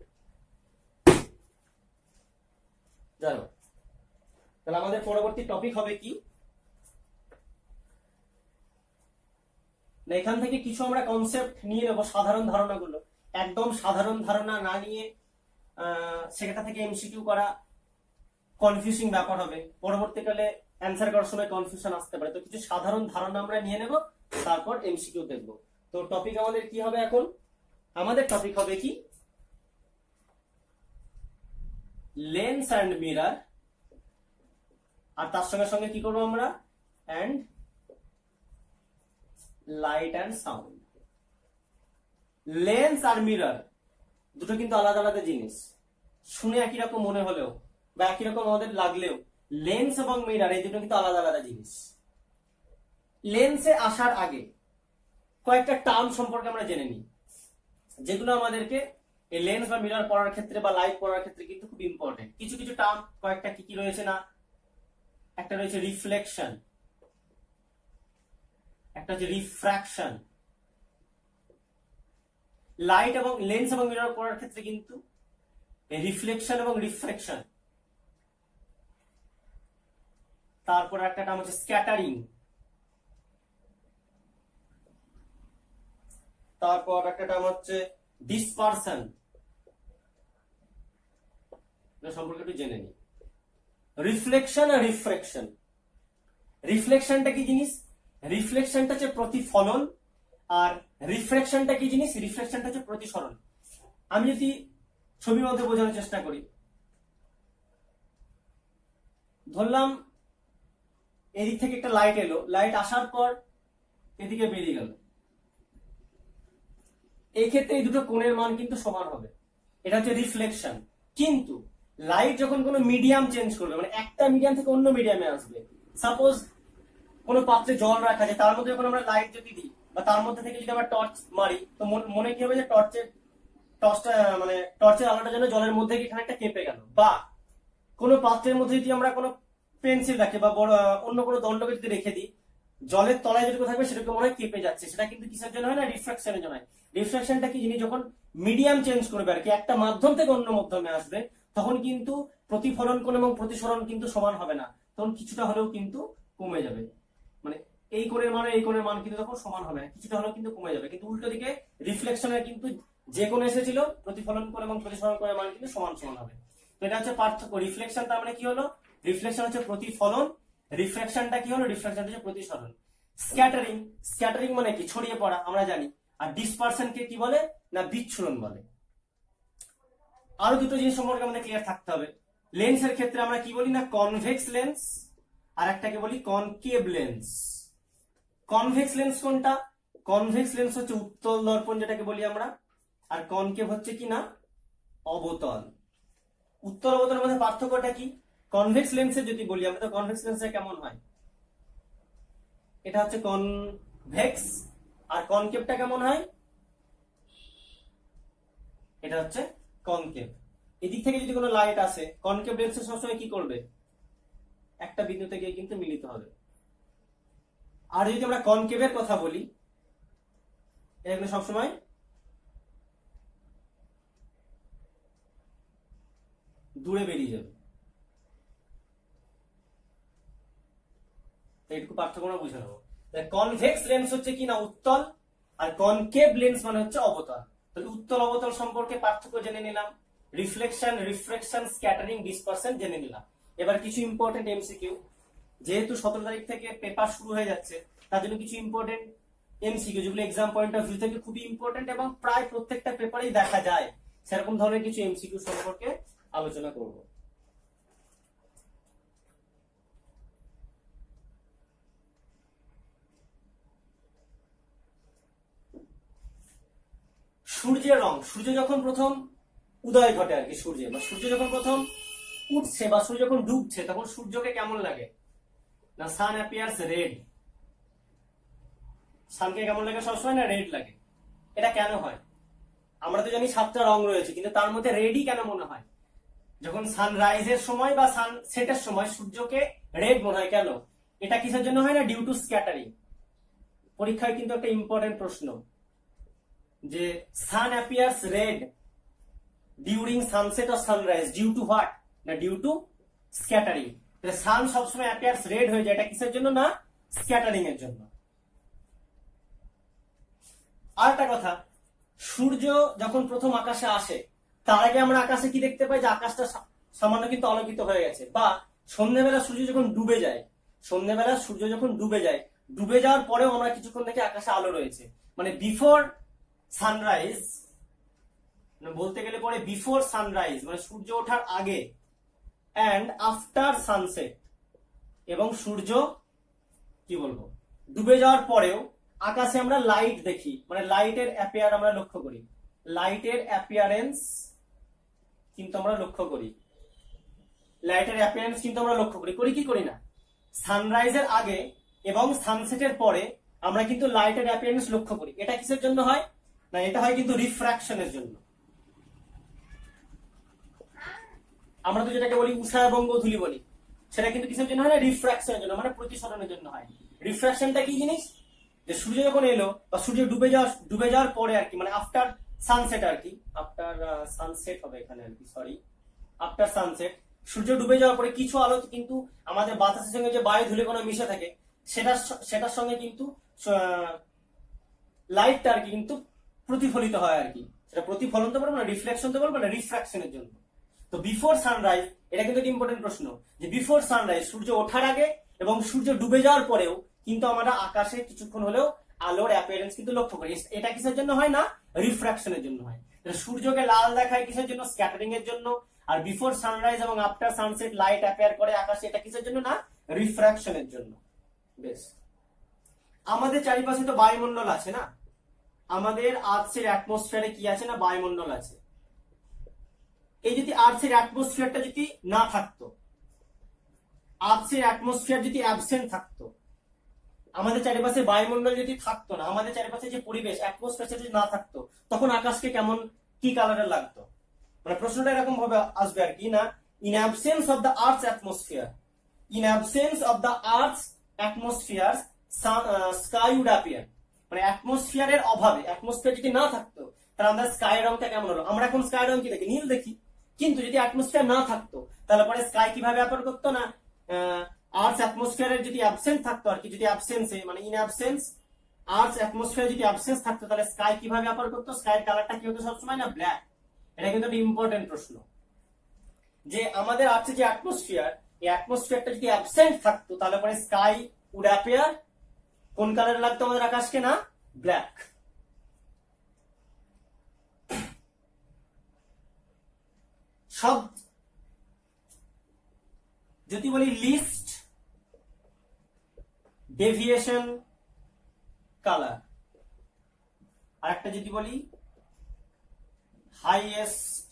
জানো, তাহলে আমাদের পরবর্তী টপিক হবে কি, এখান থেকে কিছু আমরা কনসেপ্ট নিয়ে নেবো, সাধারণ ধারণাগুলো। একদম সাধারণ ধারণা না নিয়ে সেটা থেকে এমসিকিউ করা কনফিউজিং ব্যাপার হবে, পরবর্তীকালে অ্যান্সার করার সময় কনফিউশন আসতে পারে। তো কিছু সাধারণ ধারণা আমরা নিয়ে নেব, তারপর এমসিকিউ দেখবো। তো টপিক আমাদের কি হবে এখন, আমাদের টপিক হবে কি, লেন্স অ্যান্ড মিরর, আর তার সঙ্গে সঙ্গে কি করবো আমরা, and light and sound. Lens আর মিরর দুটো কিন্তু আলাদা আলাদা জিনিস, শুনে একই রকম মনে হলেও বা একই রকম আমাদের লাগলেও লেন্স এবং মিরর এই দুটো কিন্তু আলাদা আলাদা জিনিস। লেন্সে আসার আগে কয়েকটা টার্ম সম্পর্কে আমরা জেনে নিই, যেগুলো আমাদেরকে এই লেন্স বা মিরর পড়ার ক্ষেত্রে বা লাইট পড়ার ক্ষেত্রে কিন্তু খুব ইম্পর্টেন্ট। কিছু কিছু টার্ম কয়েকটা কি কি রয়েছে না, একটা রয়েছে রিফ্লেকশন, একটা হচ্ছে রিফ্র্যাকশন। লাইট এবং লেন্স এবং মিরর পড়ার ক্ষেত্রে কিন্তু রিফ্লেকশন এবং রিফ্র্যাকশন। তারপর একটা টার্ম হচ্ছে স্ক্যাটারিং, তারপর একটা টার্ম হচ্ছে ডিসপারশন। এটা সম্পর্কে একটু জেনে নিই। রিফ্লেকশন আর রিফ্র্যাকশন। রিফ্লেকশনটা কি জিনিস, রিফ্লেকশনটা হচ্ছে প্রতিফলন, আর রিফ্র্যাকশনটা কি জিনিস, রিফ্লেকশনটা হচ্ছে প্রতিসরণ। আমি যদি ছবির মধ্যে বোঝানোর চেষ্টা করি, ধরলাম এদিক থেকে একটা লাইট এলো, লাইট আসার পর এদিকে বেরিয়ে গেল, এই ক্ষেত্রে এই দুটো কোণের মান কিন্তু সমান হবে, এটা হচ্ছে রিফ্লেকশন। কিন্তু লাইট যখন কোনো মিডিয়াম চেঞ্জ করবে, মানে একটা মিডিয়াম থেকে অন্য মিডিয়ামে আসবে, সাপোজ কোনো পাত্রে জল রাখা যায়, তার মধ্যে যখন আমরা লাইট যদি দিই বা তার মধ্যে থেকে যদি আমরা টর্চ মারি, তো মনে কি হবে যে টর্চের টর্চটা মানে টর্চের আলোটা যেন জলের মধ্যে গিয়ে খানিকটা কেঁপে গেল। বা কোনো পাত্রের মধ্যে যদি আমরা কোনো পেন্সিল রাখি বা বড় অন্য কোনো দণ্ডকে যদি রেখে দিই, জলের তলায় যেটুকু থাকবে সেটাকে মনে হয় কেঁপে যাচ্ছে, সেটা কিন্তু কিসের জন্য হয় না, রিফ্রাকশনের জন্য হয়। রিফ্রাকশনটা কি জিনিস, যখন মিডিয়াম চেঞ্জ করবে আর কি, একটা মাধ্যম থেকে অন্য মাধ্যমে আসবে, তখন কিন্তু প্রতিফলন কোণ এবং প্রতিসরণ কিন্তু সমান হবে না, তখন কিছুটা হলেও কিন্তু কমে যাবে। মানে এই কোণের মান এই কোণের মান কিন্তু তখন সমান হবে না, কিছুটা হলেও কিন্তু কমে যাবে। কিন্তু উল্টো দিকে রিফ্লেকশনের কিন্তু যে কোণ এসেছিল, প্রতিফলন কোণ এবং প্রতিসরণ কোণের মান কিন্তু সমান সমান হবে। তো এটা হচ্ছে পার্থক্য। রিফ্লেকশন তার মানে কি হলো, রিফ্লেকশন হচ্ছে প্রতিফলন, রিফ্র্যাকশনটা কি হলো, রিফ্র্যাকশন হচ্ছে প্রতিসরণ। স্ক্যাটারিং, স্ক্যাটারিং মানে কি, ছড়িয়ে পড়া, আমরা জানি। আর ডিসপারশন কে কি বলে না, বিচ্ছুরণ বলে। আরো দুটো জিনিস সম্পর্কে আমাদের ক্লিয়ার থাকতে হবে। লেন্সের ক্ষেত্রে আমরা কি বলি না, কনভেক্স লেন্স, আর একটাকে বলি কনকেভ লেন্স। কনভেক্স লেন্স কোনটা, কনভেক্স লেন্স হচ্ছে উত্তল দর্পণ যেটাকে বলি আমরা, আর কনকেভ হচ্ছে কি না, অবতল। উত্তল অবতলের মধ্যে পার্থক্যটা কি, কনভেক্স লেন্সে যদি বলি আমরা, তো কনভেক্স লেন্সে কেমন হয়, এটা হচ্ছে কনভেক্স, আর কনকেভটা কেমন হয়, এটা হচ্ছে কনকেভ। এদিক থেকে যদি কোনো লাইট আসে, কনকেভ লেন্সে সবসময় কি করবে, একটা বিন্দুতে গিয়ে কিন্তু মিলিত হবে। আর যদি আমরা কনকেভের কথা বলি, এগুলো সবসময় দূরে বেরিয়ে যাবে। এইটুকু পার্থক্য আমরা বুঝে নেবো। কনভেক্স লেন্স হচ্ছে কি না উত্তল, আর কনকেভ লেন্স মানে হচ্ছে অবতল। তাহলে উত্তল অবতল সম্পর্কে পার্থক্য জেনে নিলাম, রিফ্লেকশন, রিফ্র্যাকশন, স্ক্যাটারিং, ডিসপারশন জেনে নিলাম। এবার কিছু ইম্পর্টেন্ট এমসিকিউ, যেহেতু সতেরো তারিখ থেকে পেপার শুরু হয়ে যাচ্ছে, তার জন্য কিছু ইম্পর্টেন্ট এমসিকিউ যেগুলো এক্সাম পয়েন্ট অফ ভিউ থেকে খুবই ইম্পর্টেন্ট এবং প্রায় প্রত্যেকটা পেপারেই দেখা যায়, সেরকম ধরনের কিছু এমসিকিউ সম্পর্কে আলোচনা করব। সূর্যের রং, সূর্য যখন প্রথম উদয় ঘটে আর কি, সূর্য বা সূর্য যখন প্রথম উঠছে বা সূর্য যখন ডুবছে, তখন সূর্যকে কেমন লাগে না, সান অ্যাপিয়ার্স রেড। সানকে কেমন লাগে সবসময় না, রেড লাগে। এটা কেন হয়, আমরা তো জানি সাতটা রং রয়েছে, কিন্তু তার মধ্যে রেডই কেন মনে হয়, যখন সানরাইজের সময় বা সানসেটের সময় সূর্যকে রেড মনে হয় কেন, এটা কিসের জন্য হয় না, ডিউ টু স্ক্যাটারিং। পরীক্ষায় কিন্তু একটা ইম্পর্টেন্ট প্রশ্ন, যে sun appears red during sunset or sunrise due to what, না ডিউ টু স্ক্যাটারিং। সান সবসময় অ্যাপিয়ার্স রেড হয়ে যায়, এটা কিসের জন্য, না স্ক্যাটারিং এর জন্য। আর একটা কথা, সূর্য যখন প্রথম আকাশে আসে তার আগে আমরা আকাশে কি দেখতে পাই, যে আকাশটা সামান্য কিন্তু আলোকিত হয়ে গেছে। বা সন্ধ্যেবেলা সূর্য যখন ডুবে যায়, সন্ধ্যেবেলা সূর্য যখন ডুবে যায়, ডুবে যাওয়ার পরেও আমরা কিছুক্ষণ দেখি আকাশে আলো রয়েছে। মানে বিফোর সানরাইজ, মানে বলতে গেলে পরে বিফোর সানরাইজ মানে সূর্য ওঠার আগে, অ্যান্ড আফটার সানসেট, এবং সূর্য কি বলবো ডুবে যাওয়ার পরেও আকাশে আমরা লাইট দেখি, মানে লাইটের অ্যাপিয়ার আমরা লক্ষ্য করি, লাইটের অ্যাপিয়ারেন্স কিন্তু আমরা লক্ষ্য করি, লাইটের অ্যাপিয়ারেন্স কিন্তু আমরা লক্ষ্য করি। করি কি করি না? সানরাইজের আগে এবং সানসেটের পরে আমরা কিন্তু লাইটের অ্যাপিয়ারেন্স লক্ষ্য করি। এটা কিসের জন্য হয়, না এটা হয় কিন্তু রিফ্র্যাকশনের জন্য। আমরা তো যেটাকে বলি উষা এবং গোধূলি বলি, সেটা কিন্তু কিসের জন্য হয়, না রিফ্র্যাকশনের জন্য, মানে প্রতিসরণের জন্য হয়। রিফ্র্যাকশনটা কি জিনিস, যে সূর্য যখন এলো বা সূর্য ডুবে যাওয়া ডুবে যাওয়ার পরে আর কি, মানে আফটার সানসেট আর কি, আফটার সানসেট হবে এখানে আর কি, সরি আফটার সানসেট, সূর্য ডুবে যাওয়ার পরে কিছু আলো কিন্তু আমাদের বাতাসের সঙ্গে যে বায়ু ধূলিকণা মিশে থাকে সেটা সেটার সঙ্গে কিন্তু লাইটটা আর কি কিন্তু প্রতিফলিত হয় আর কি। সেটা প্রতিফলন তো বলবো না, রিফ্লেকশন তো বলবো না, রিফ্র্যাকশনের জন্য। তো বিফোর সানরাইজ, এটা কিন্তু একটা ইম্পর্টেন্ট প্রশ্ন, যে বিফোর সানরাইজ সূর্য ওঠার আগে এবং সূর্য ডুবে যাওয়ার পরেও কিন্তু আমরা আকাশে কিছুক্ষণ হলেও আলোর অ্যাপিয়ারেন্স কিন্তু লক্ষ্য করি। এটা কিসের জন্য হয়, না রিফ্র্যাকশনের জন্য হয়। সূর্যকে লাল দেখায় কিসের জন্য, স্ক্যাটারিং এর জন্য। আর বিফোর সানরাইজ এবং আফটার সানসেট লাইট অ্যাপিয়ার করে আকাশে, এটা কিসের জন্য, না রিফ্র্যাকশনের জন্য। বেশ, আমাদের চারিপাশে তো বায়ুমণ্ডল আছে না, আমাদের আর্থের অ্যাটমসফিয়ারে কি আছে, না বায়ুমণ্ডল আছে। এই যদি আর্থের অ্যাটমসফিয়ারটা যদি না থাকতো, আর্থের অ্যাটমসফিয়ার যদি অ্যাবসেন্ট থাকতো, আমাদের চারিপাশে বায়ুমণ্ডল যদি থাকতো না, আমাদের চারিপাশে যে পরিবেশ অ্যাটমসফিয়ার যদি না থাকতো, তখন আকাশকে কেমন কি কালারের লাগতো? মানে প্রশ্নটা এরকম ভাবে আসবে আর কি, না in absence of the earth's atmosphere, in absence of the earth's atmosphere sky would appear. মানে অ্যাটমসফিয়ারের অভাবে, অ্যাটমসফিয়ার যদি না থাকতো তাহলে আমরা স্কাই রংটা কেমন হলো? আমরা এখন স্কাই রং কি দেখি, নীল দেখি। কিন্তু যদি অ্যাটমসফিয়ার না থাকতো তাহলে পরে স্কাই কিভাবে অ্যাপিয়ার করতো, না আর্থ অ্যাটমসফিয়ারের যদি অ্যাবসেন্ট থাকতো আর কি, যদি অ্যাবসেন্সে মানে ইন অ্যাবসেন্স আর্থ অ্যাটমসফিয়ার যদি অ্যাবসেন্স থাকতো তাহলে স্কাই কিভাবে অ্যাপিয়ার করতো? স্কাইয়ের কালারটা কি হতো সবসময়, না ব্ল্যাক। এটা কিন্তু একটা ইম্পর্টেন্ট প্রশ্ন, যে আমাদের আর্থে যে অ্যাটমসফিয়ার, এই অ্যাটমসফিয়ারটা যদি অ্যাবসেন্ট থাকতো তাহলে পরে স্কাই উড অ্যাপিয়ার কোন কালার লাগতো আমাদের আকাশকে, না ব্ল্যাক। সব যদি বলি লিস্ট ডেভিয়েশন কালার, আর একটা যদি বলি হাইয়েস্ট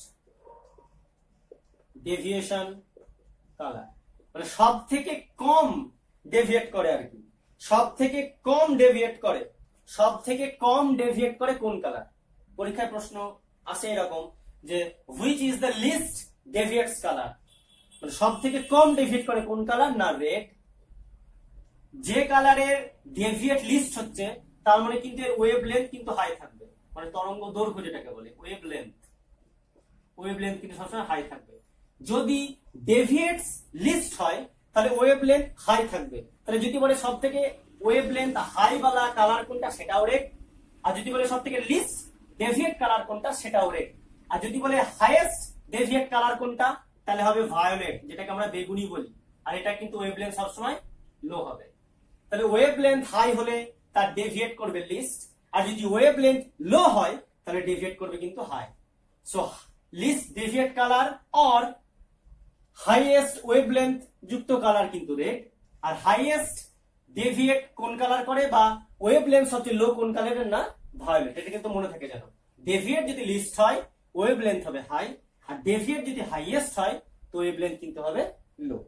ডেভিয়েশন কালার, মানে সব থেকে কম ডেভিয়েট করে আর কি, সব থেকে কম ডেভিয়েট করে, সব থেকে কম ডেভিয়েট করে কোন কালার? পরীক্ষায় প্রশ্ন আসে এরকম, যে which is the least deviates colour, মানে সব থেকে কম ডেভিয়েট করে কোন কালার, না রেড। যে কালারের ডেভিয়েট লিস্ট হচ্ছে তার মানে কিন্তু এর ওয়েভ লেন্থ কিন্তু হাই থাকবে, মানে তরঙ্গ দৈর্ঘ্য যেটাকে বলে ওয়েভ লেন্থ, ওয়েভ লেন্থ কিন্তু সবসময় হাই থাকবে। যদি ডেভিয়েটস লিস্ট হয় তাহলে ওয়েভ লেন্থ হাই থাকবে। তাহলে যদি বলে সব থেকে ওয়েভ লেন্থ হাই বালা কালার কোনটা, সেটাও রেড। আর যদি বলে সব থেকে লিস্ট ডেভিয়েট কালার কোনটা, সেটাও রেড। আর যদি বলে হাইয়েস্ট ডেভিয়েট কালার কোনটা, তাহলে হবে ভায়োলেট, যেটাকে আমরা বেগুনি বলি। আর এটা কিন্তু ওয়েভ লেন্থ সবসময় লো হবে। তাহলে ওয়েভ লেন্থ হাই হলে তার ডেভিয়েট করবে লিস্ট, আর যদি ওয়েভ লেন্থ লো হয় তাহলে ডেভিয়েট করবে কিন্তু high. So least deviate colour or highest wavelength যুক্ত কালার কিন্তু রেড, আর হাইয়েস্ট ডেভিয়েট কোন কালার করে বা ওয়েভ লেন্থ সবচেয়ে লো কোন কালারের, না ভায়োলেট। এটা কিন্তু মনে থাকে জানো, ডেভিয়েট যদি লিস্ট হয় ওয়েভ লেন্থ হবে হাই, আর ডেভিয়েট যদি হাইয়েস্ট হয় তো ওয়েভ লেন্থ কিন্তু হবে লো।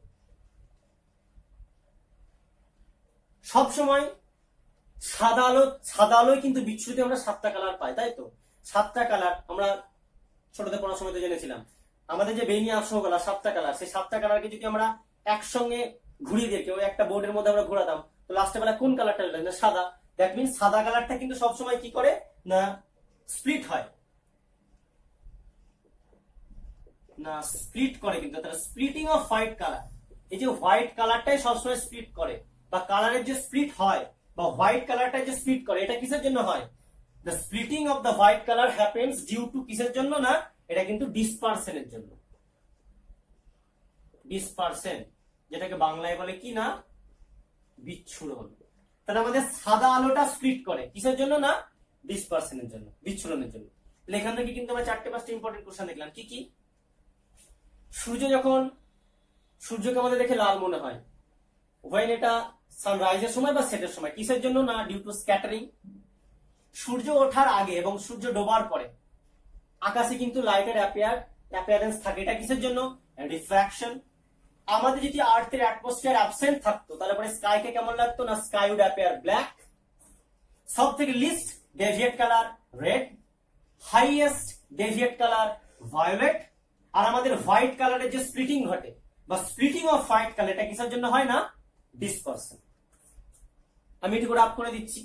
সব সময় সাদা আলো, সাদা আলোয় কিন্তু বিচ্ছুরিত আমরা সাতটা কালার পাই, তাই তো? সাতটা কালার আমরা ছোটদের পড়ার সময় জেনেছিলাম, আমাদের যে বেইনি আসহ কালার সাতটা কালার, সেই সাতটা কালারকে যদি আমরা একসঙ্গে ঘুরিয়ে দিয়ে কেউ একটা বোর্ডের মধ্যে আমরা ঘোরাতাম, তো লাস্টে বেলা কোন কালারটা, না সাদা। দ্যাট মিনস সাদা কালারটা কিন্তু সবসময় কি করে, না স্প্লিট হয় না, স্প্লিট করে কিন্তু, তাহলে স্প্লিটিং অফ হোয়াইট কালার, এই যে হোয়াইট কালারটাই সবসময় স্প্লিট করে, বা কালারের যে স্প্লিট হয় বা হোয়াইট কালারটা যে স্প্লিট করে, এটা কিসের জন্য হয়? The splitting of the white colour happens due to কিসের জন্য? না, এটা কিন্তু ডিসপারশনের জন্য। ডিসপারশন, যেটাকে বাংলায় বলে কি না, বিচ্ছুরণ। তাহলে আমাদের সাদা আলোটা স্প্লিট করে কিসের জন্য? না, ডিসপারশনের জন্য, বিচ্ছুরণের জন্য। এখান থেকে কিন্তু আমরা চারটে পাঁচটা ইম্পর্টেন্ট কোশ্চেন দেখলাম। কি কি? সূর্য যখন, সূর্যকে আমাদের দেখে লাল মনে হয়, ওয়েন এটা সানরাইজের সময় বা সেটের সময়, কিসের জন্য? না, ডিউ টু স্ক্যাটারিং। সূর্য ওঠার আগে এবং সূর্য ডোবার পরে আকাশে কিন্তু লাইটের অ্যাপিয়ার অ্যাপিয়ারেন্স থাকে, এটা কিসের জন্য? রিফ্র্যাকশন। আমাদের যদি আর্থের অ্যাটমসফিয়ার অ্যাবসেন্ট থাকতো তাহলে পরে স্কাইকে কেমন লাগতো? না, স্কাই উড অ্যাপিয়ার ব্ল্যাক। সব থেকে least deviate colour red, highest deviate colour violet. আর আমাদের হোয়াইট কালারের যে স্প্লিটিং ঘটে বা স্প্লিটিং অফ হোয়াইট কালার, এটা কিসের জন্য হয়? না, ডিসপারশন। আমি এটুকু রাফ করে দিচ্ছি।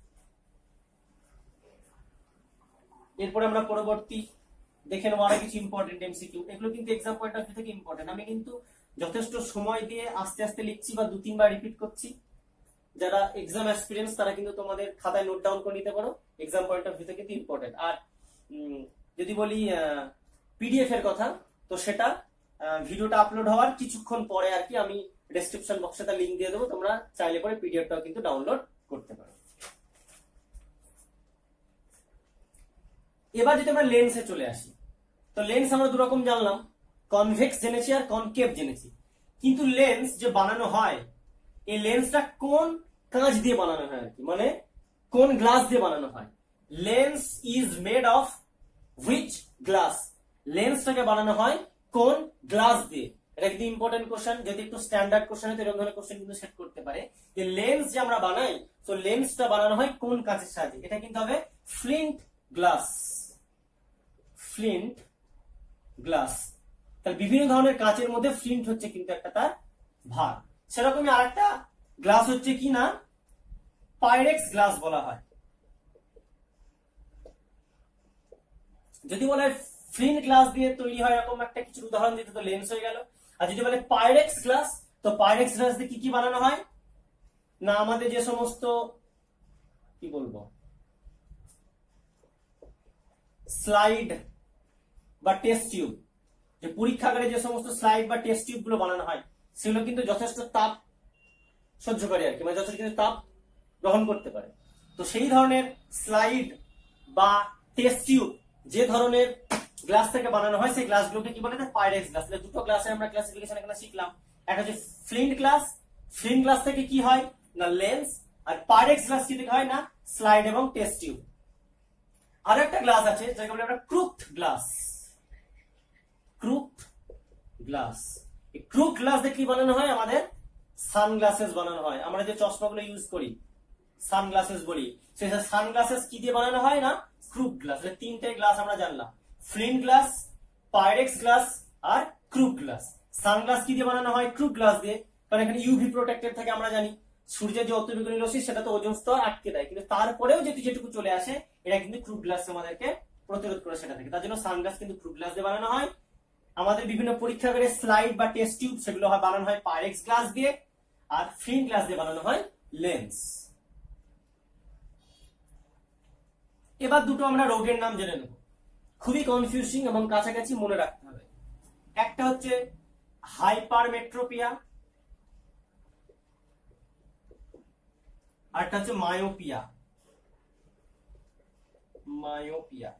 এরপরে আমরা পরবর্তী দেখে নেবো আরো কিছু ইম্পর্টেন্ট এমসিকিউ। এগুলো কিন্তু এক্সাম পয়েন্ট অফ ভিউ থেকে ইম্পর্টেন্ট। আমি কিন্তু যথেষ্ট সময় দিয়ে আস্তে আস্তে লিখছি বা দু তিনবার রিপিট করছি। যারা এক্সাম এক্সপিরিয়েন্স তারা কিন্তু তোমাদের খাতায় নোট ডাউন করে নিতে পারো, এক্সাম পয়েন্ট অফ ভিউ থেকে কিন্তু ইম্পর্টেন্ট। আর যদি বলি পিডিএফ এর কথা, তো সেটা ভিডিওটা আপলোড হওয়ার কিছুক্ষণ পরে আর কি আমি ডেসক্রিপশন বক্সে তার লিংক দিয়ে দেবো, তোমরা চাইলে পরে পিডিএফটাও কিন্তু ডাউনলোড করতে পারো। এবার যদি আমরা লেন্সে চলে আসি, তো লেন্স আমরা দু রকম জানলাম, কনভেক্স জেনেছি আর কনকেভ জেনেছি। কিন্তু লেন্স যে বানানো হয়, এই লেন্সটা কোন কাঁচ দিয়ে বানানো হয় আর কি, মানে কোন গ্লাস দিয়ে বানানো হয়? Lens is made of which glass? লেন্সটাকে বানানো হয় কোন গ্লাস দিয়ে? এটা কিন্তু ইম্পর্টেন্ট কোশ্চেন। যদি একটু স্ট্যান্ডার্ড কোশ্চেন হয় এরকম ধরনের কোশ্চেন কিন্তু সেট করতে পারে যে লেন্স যে আমরা বানাই, তো লেন্সটা বানানো হয় কোন কাঁচের সাহায্যে? এটা কিন্তু হবে ফ্লিন্ট গ্লাস। Flint glass. তাহলে বিভিন্ন ধরনের কাঁচের মধ্যে ফ্লিন্ট হচ্ছে কিন্তু একটা তার ভাগ। সেরকমই আরেকটা গ্লাস হচ্ছে কি না, পাইরেক্স গ্লাস বলা হয়। যদি বলে ফ্লিন্ট গ্লাস দিয়ে তৈরি হয় এরকম একটা কিছু উদাহরণ দিতে, তো লেন্স হয়ে গেল। আর যদি বলে পাইরেক্স গ্লাস, তো পাইরেক্স গ্লাস দিয়ে কি কি বানানো হয়? না, আমাদের যে সমস্ত কি বলবো স্লাইড বা টেস্ট টিউব, যে পরীক্ষাগারে যে সমস্ত স্লাইড বা টেস্ট টিউব গুলো বানানো হয়, সেগুলো কিন্তু যথেষ্ট তাপ সহ্যকারী আর কি, মানে যথেষ্ট কিন্তু তাপ গ্রহণ করতে পারে। তো সেই ধরনের স্লাইড বা টেস্ট টিউব যে ধরনের গ্লাস থেকে বানানো হয়, সেই গ্লাসগুলোকে কি বলে? Pyrex glass. দুটো গ্লাসে আমরা ক্লাসিফিকেশন এখানে শিখলাম। একটা হচ্ছে ফ্লিন্ট গ্লাস, ফ্লিন্ট গ্লাস থেকে কি হয় না লেন্স, আর পাইরেক্স গ্লাস কি থেকে হয় না স্লাইড এবং টেস্ট টিউব। আর একটা গ্লাস আছে যাকে বলে আমরা ক্রুকড গ্লাস। ক্রুকড গ্লাস, এই ক্রুকড গ্লাস দিয়ে কি বানানো হয়? আমাদের সানগ্লাসেস বানানো হয়। আমরা যে চশমাগুলো ইউজ করি সানগ্লাসেস বলি, সেই সানগ্লাসেস কি দিয়ে বানানো হয়? না, ক্রুকড গ্লাস। তিনটে গ্লাস আমরা জানলাম, ফ্লিন্ট গ্লাস, পাইরেক্স গ্লাস আর ক্রুকড গ্লাস। সানগ্লাস কি দিয়ে বানানো হয়? ক্রুকড গ্লাস দিয়ে, কারণ এখানে ইউভি প্রোটেক্টেড থাকে। আমরা জানি সূর্যের যে অতিবেগুনি রশ্মি সেটা তো ওজোন স্তর আটকে দেয়, কিন্তু তারপরেও যদি যেটুকু চলে আসে এটা কিন্তু ক্রুকড গ্লাস আমাদেরকে প্রতিরোধ করে সেটা থেকে। তার জন্য সানগ্লাস কিন্তু ক্রুকড গ্লাস দিয়ে বানানো হয়। আমাদের বিভিন্ন পরীক্ষাগারে স্লাইড বা টেস্ট টিউব সেগুলো হয় বানানো হয় পাইরেক্স গ্লাস দিয়ে, আর ফ্লিন্ট গ্লাস দিয়ে বানানো হয় লেন্স। এবার দুটো আমরা রোগের নাম জেনে নেব, খুবই কনফিউজিং এবং কাছাকাছি মনে রাখতে হবে। একটা হচ্ছে হাইপারমেট্রোপিয়া, আরটা হচ্ছে মায়োপিয়া। মায়োপিয়া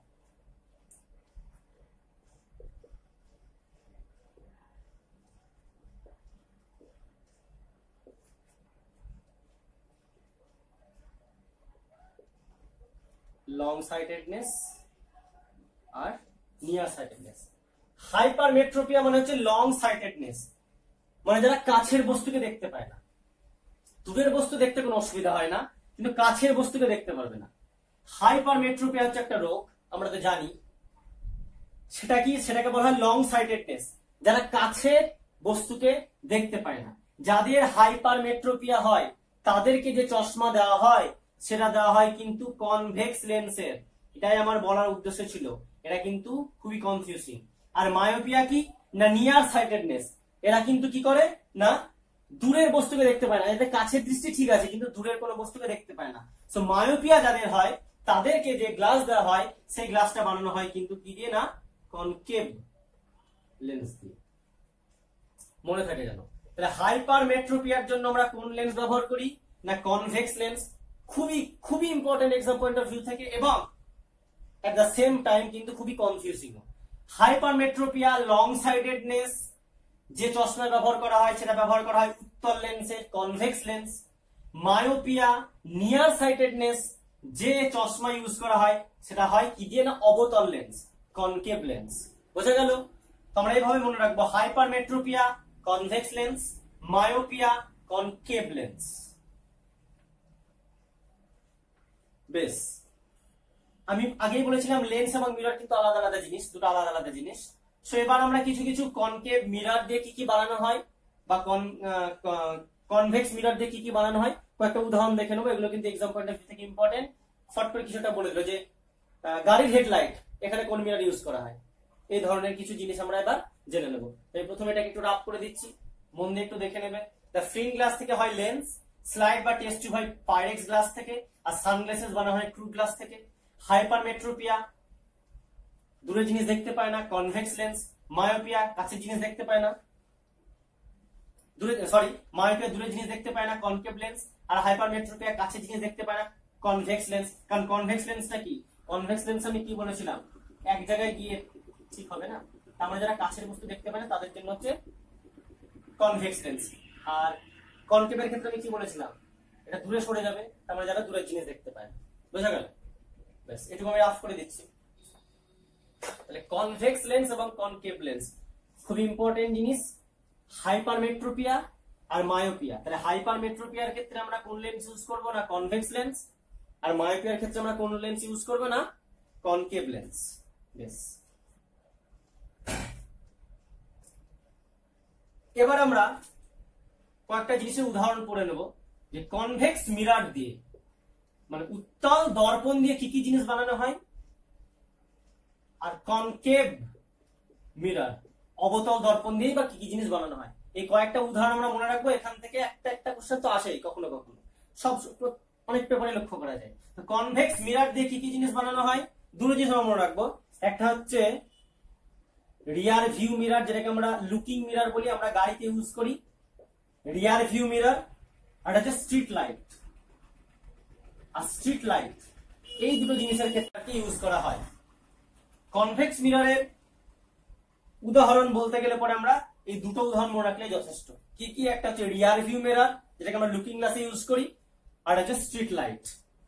লং সাইটেডনেস আর নিয়ার সাইটেডনেস। হাইপারমেট্রোপিয়া মানে হচ্ছে লং সাইটেডনেস, মানে যারা কাছের বস্তুকে দেখতে পায় না। দূরের বস্তু দেখতে কোনো অসুবিধা হয় না, কিন্তু কাছের বস্তুকে দেখতে পারবে না। হাইপারমেট্রোপিয়া হচ্ছে একটা রোগ, আমরা তো জানি। সেটা কি? সেটাকে বলা হয় লং সাইটেডনেস, যারা কাছের বস্তুকে দেখতে পায় না। যাদের হাইপারমেট্রোপিয়া হয় তাদেরকে যে চশমা দেওয়া হয় সেটা দেওয়া হয় কিন্তু কনভেক্স লেন্সের। এটাই আমার বলার উদ্দেশ্য ছিল, এটা কিন্তু খুবই কনফিউজিং। আর মায়োপিয়া কি না নিয়ার সাইটেডনেস, এরা কিন্তু কি করে না দূরের বস্তুকে দেখতে পায় না, এদের কাছের দৃষ্টি ঠিক আছে কিন্তু দূরের কোনো বস্তুকে দেখতে পায় না। সো মায়োপিয়া যাদের হয় তাদেরকে যে গ্লাস দেওয়া হয় সেই গ্লাসটা বানানো হয় কিন্তু কি দিয়ে না কনকেভ লেন্স দিয়ে, মনে থাকে জানো। তাহলে হাইপারমেট্রোপিয়ার জন্য আমরা কোন লেন্স ব্যবহার করি না কনভেক্স লেন্স, খুবই খুবই important exam point of view থেকে এবং এট দ্য সেম টাইম কিন্তু খুবই কনফিউজিং। হাইপারমেট্রোপিয়া লং সাইডেডনেস যে চশমা ব্যবহার করা হয় সেটা ব্যবহার করা হয় উত্তল লেন্সের convex lens. Myopia near sightedness যে চশমা ইউজ করা হয় সেটা হয় কি দিয়ে না অবতল লেন্স কনকেভ লেন্স। বোঝা গেল? তোমরা এইভাবে মনে রাখবো hypermetropia convex lens, myopia concave lens. বেশ, আমি আগেই বলেছিলাম লেন্স এবং মিরর কিন্তু আলাদা আলাদা জিনিস, দুটো আলাদা আলাদা জিনিস। সো এবার আমরা কিছু কিছু কনকেভ মিরর দিয়ে কি কি বানানো হয় বা কনভেক্স মিরর দিয়ে কি কি বানানো হয় কয়েকটা উদাহরণ দেখে নেবো। এগুলো কিন্তু এক্সাম পয়েন্ট অফ ভিউ থেকে ইম্পর্টেন্ট। ফট করে কিছুটা বলে দিল যে গাড়ির হেডলাইট এখানে কোন মিরর ইউজ করা হয়, এই ধরনের কিছু জিনিস আমরা এবার জেনে নেবো। তাই প্রথমে এটাকে একটু রাফ করে দিচ্ছি, মন দিয়ে একটু দেখে নেবে। দ্য ফ্রিং গ্লাস থেকে হয় লেন্স, স্লাইড বা টেস্ট টিউব হয় পাইরেক্স গ্লাস থেকে, আর সানগ্লাসেস বানানো হয় ক্রু গ্লাস থেকে। হাইপারমেট্রোপিয়া দূরের জিনিস দেখতে পায় না কনভেক্স লেন্স, মায়োপিয়া কাছের জিনিস দেখতে পায় না দূরে সরি মায়োপিয়া দূরের জিনিস দেখতে পায় না কনকেভ লেন্স, আর হাইপারমেট্রোপিয়া কাছের জিনিস দেখতে পায় না কনভেক্স লেন্স। কারণ কনভেক্স লেন্সটা কি, কনভেক্স লেন্স আমি কি বলেছিলাম এক জায়গায় গিয়ে ঠিক হবে না, আমরা যারা কাছের বস্তু দেখতে পায় না তাদের জন্য হচ্ছে কনভেক্স লেন্স। আর কনকেভের ক্ষেত্রে আমি কি বলেছিলাম এটা দূরে সরে যাবে, আমরা যারা দূরের জিনিস দেখতে পায়। বোঝা গেল? ব্যাস, এটুকু আমি অফ করে দিচ্ছি। তাহলে কনভেক্স লেন্স এবং কনকেভ লেন্স খুব ইম্পর্টেন্ট জিনিস। হাইপারমেট্রোপিয়া আর মায়োপিয়া, তাহলে হাইপারমেট্রোপিয়ার ক্ষেত্রে আমরা কোন লেন্স ইউজ করব না কনভেক্স লেন্স, আর মায়োপিয়ার ক্ষেত্রে আমরা কোন লেন্স ইউজ করব না কনকেভ লেন্স। বেশ, এবার আমরা কয়েকটা জিনিসের উদাহরণ পড়ে নেব যে কনভেক্স মিরর দিয়ে মানে উত্তল দর্পণ দিয়ে কি কি জিনিস বানানো হয়, আর কনকেভ মিরর অবতল দর্পণ দিয়ে বা কি কি জিনিস বানানো হয়। এই কয়েকটা উদাহরণ আমরা মনে রাখবো, এখান থেকে একটা একটা কোশ্চেন তো আসেই কখনো কখনো, সব অনেক পেপারে লক্ষ্য করা যায়। তো কনভেক্স মিরর দিয়ে কি কি জিনিস বানানো হয় দুটো জিনিস আমরা মনে রাখবো। একটা হচ্ছে রিয়ার ভিউ মিরর, যেটাকে আমরা লুকিং মিরর বলি, আমরা গাড়িতে ইউজ করি রিয়ার ভিউ মিরর। আর হচ্ছে স্ট্রিট লাইট, আর স্ট্রিট লাইট এই দুটো জিনিসের ক্ষেত্রে ইউজ করা হয়। কনভেক্স মিররের উদাহরণ বলতে গেলে পরে আমরা এই দুটো উদাহরণ মনে রাখলে যথেষ্ট। কি কি? একটা হচ্ছে রিয়ার ভিউ মিরর যেটাকে আমরা লুকিং গ্লাসে ইউজ করি, আর হচ্ছে স্ট্রিট লাইট।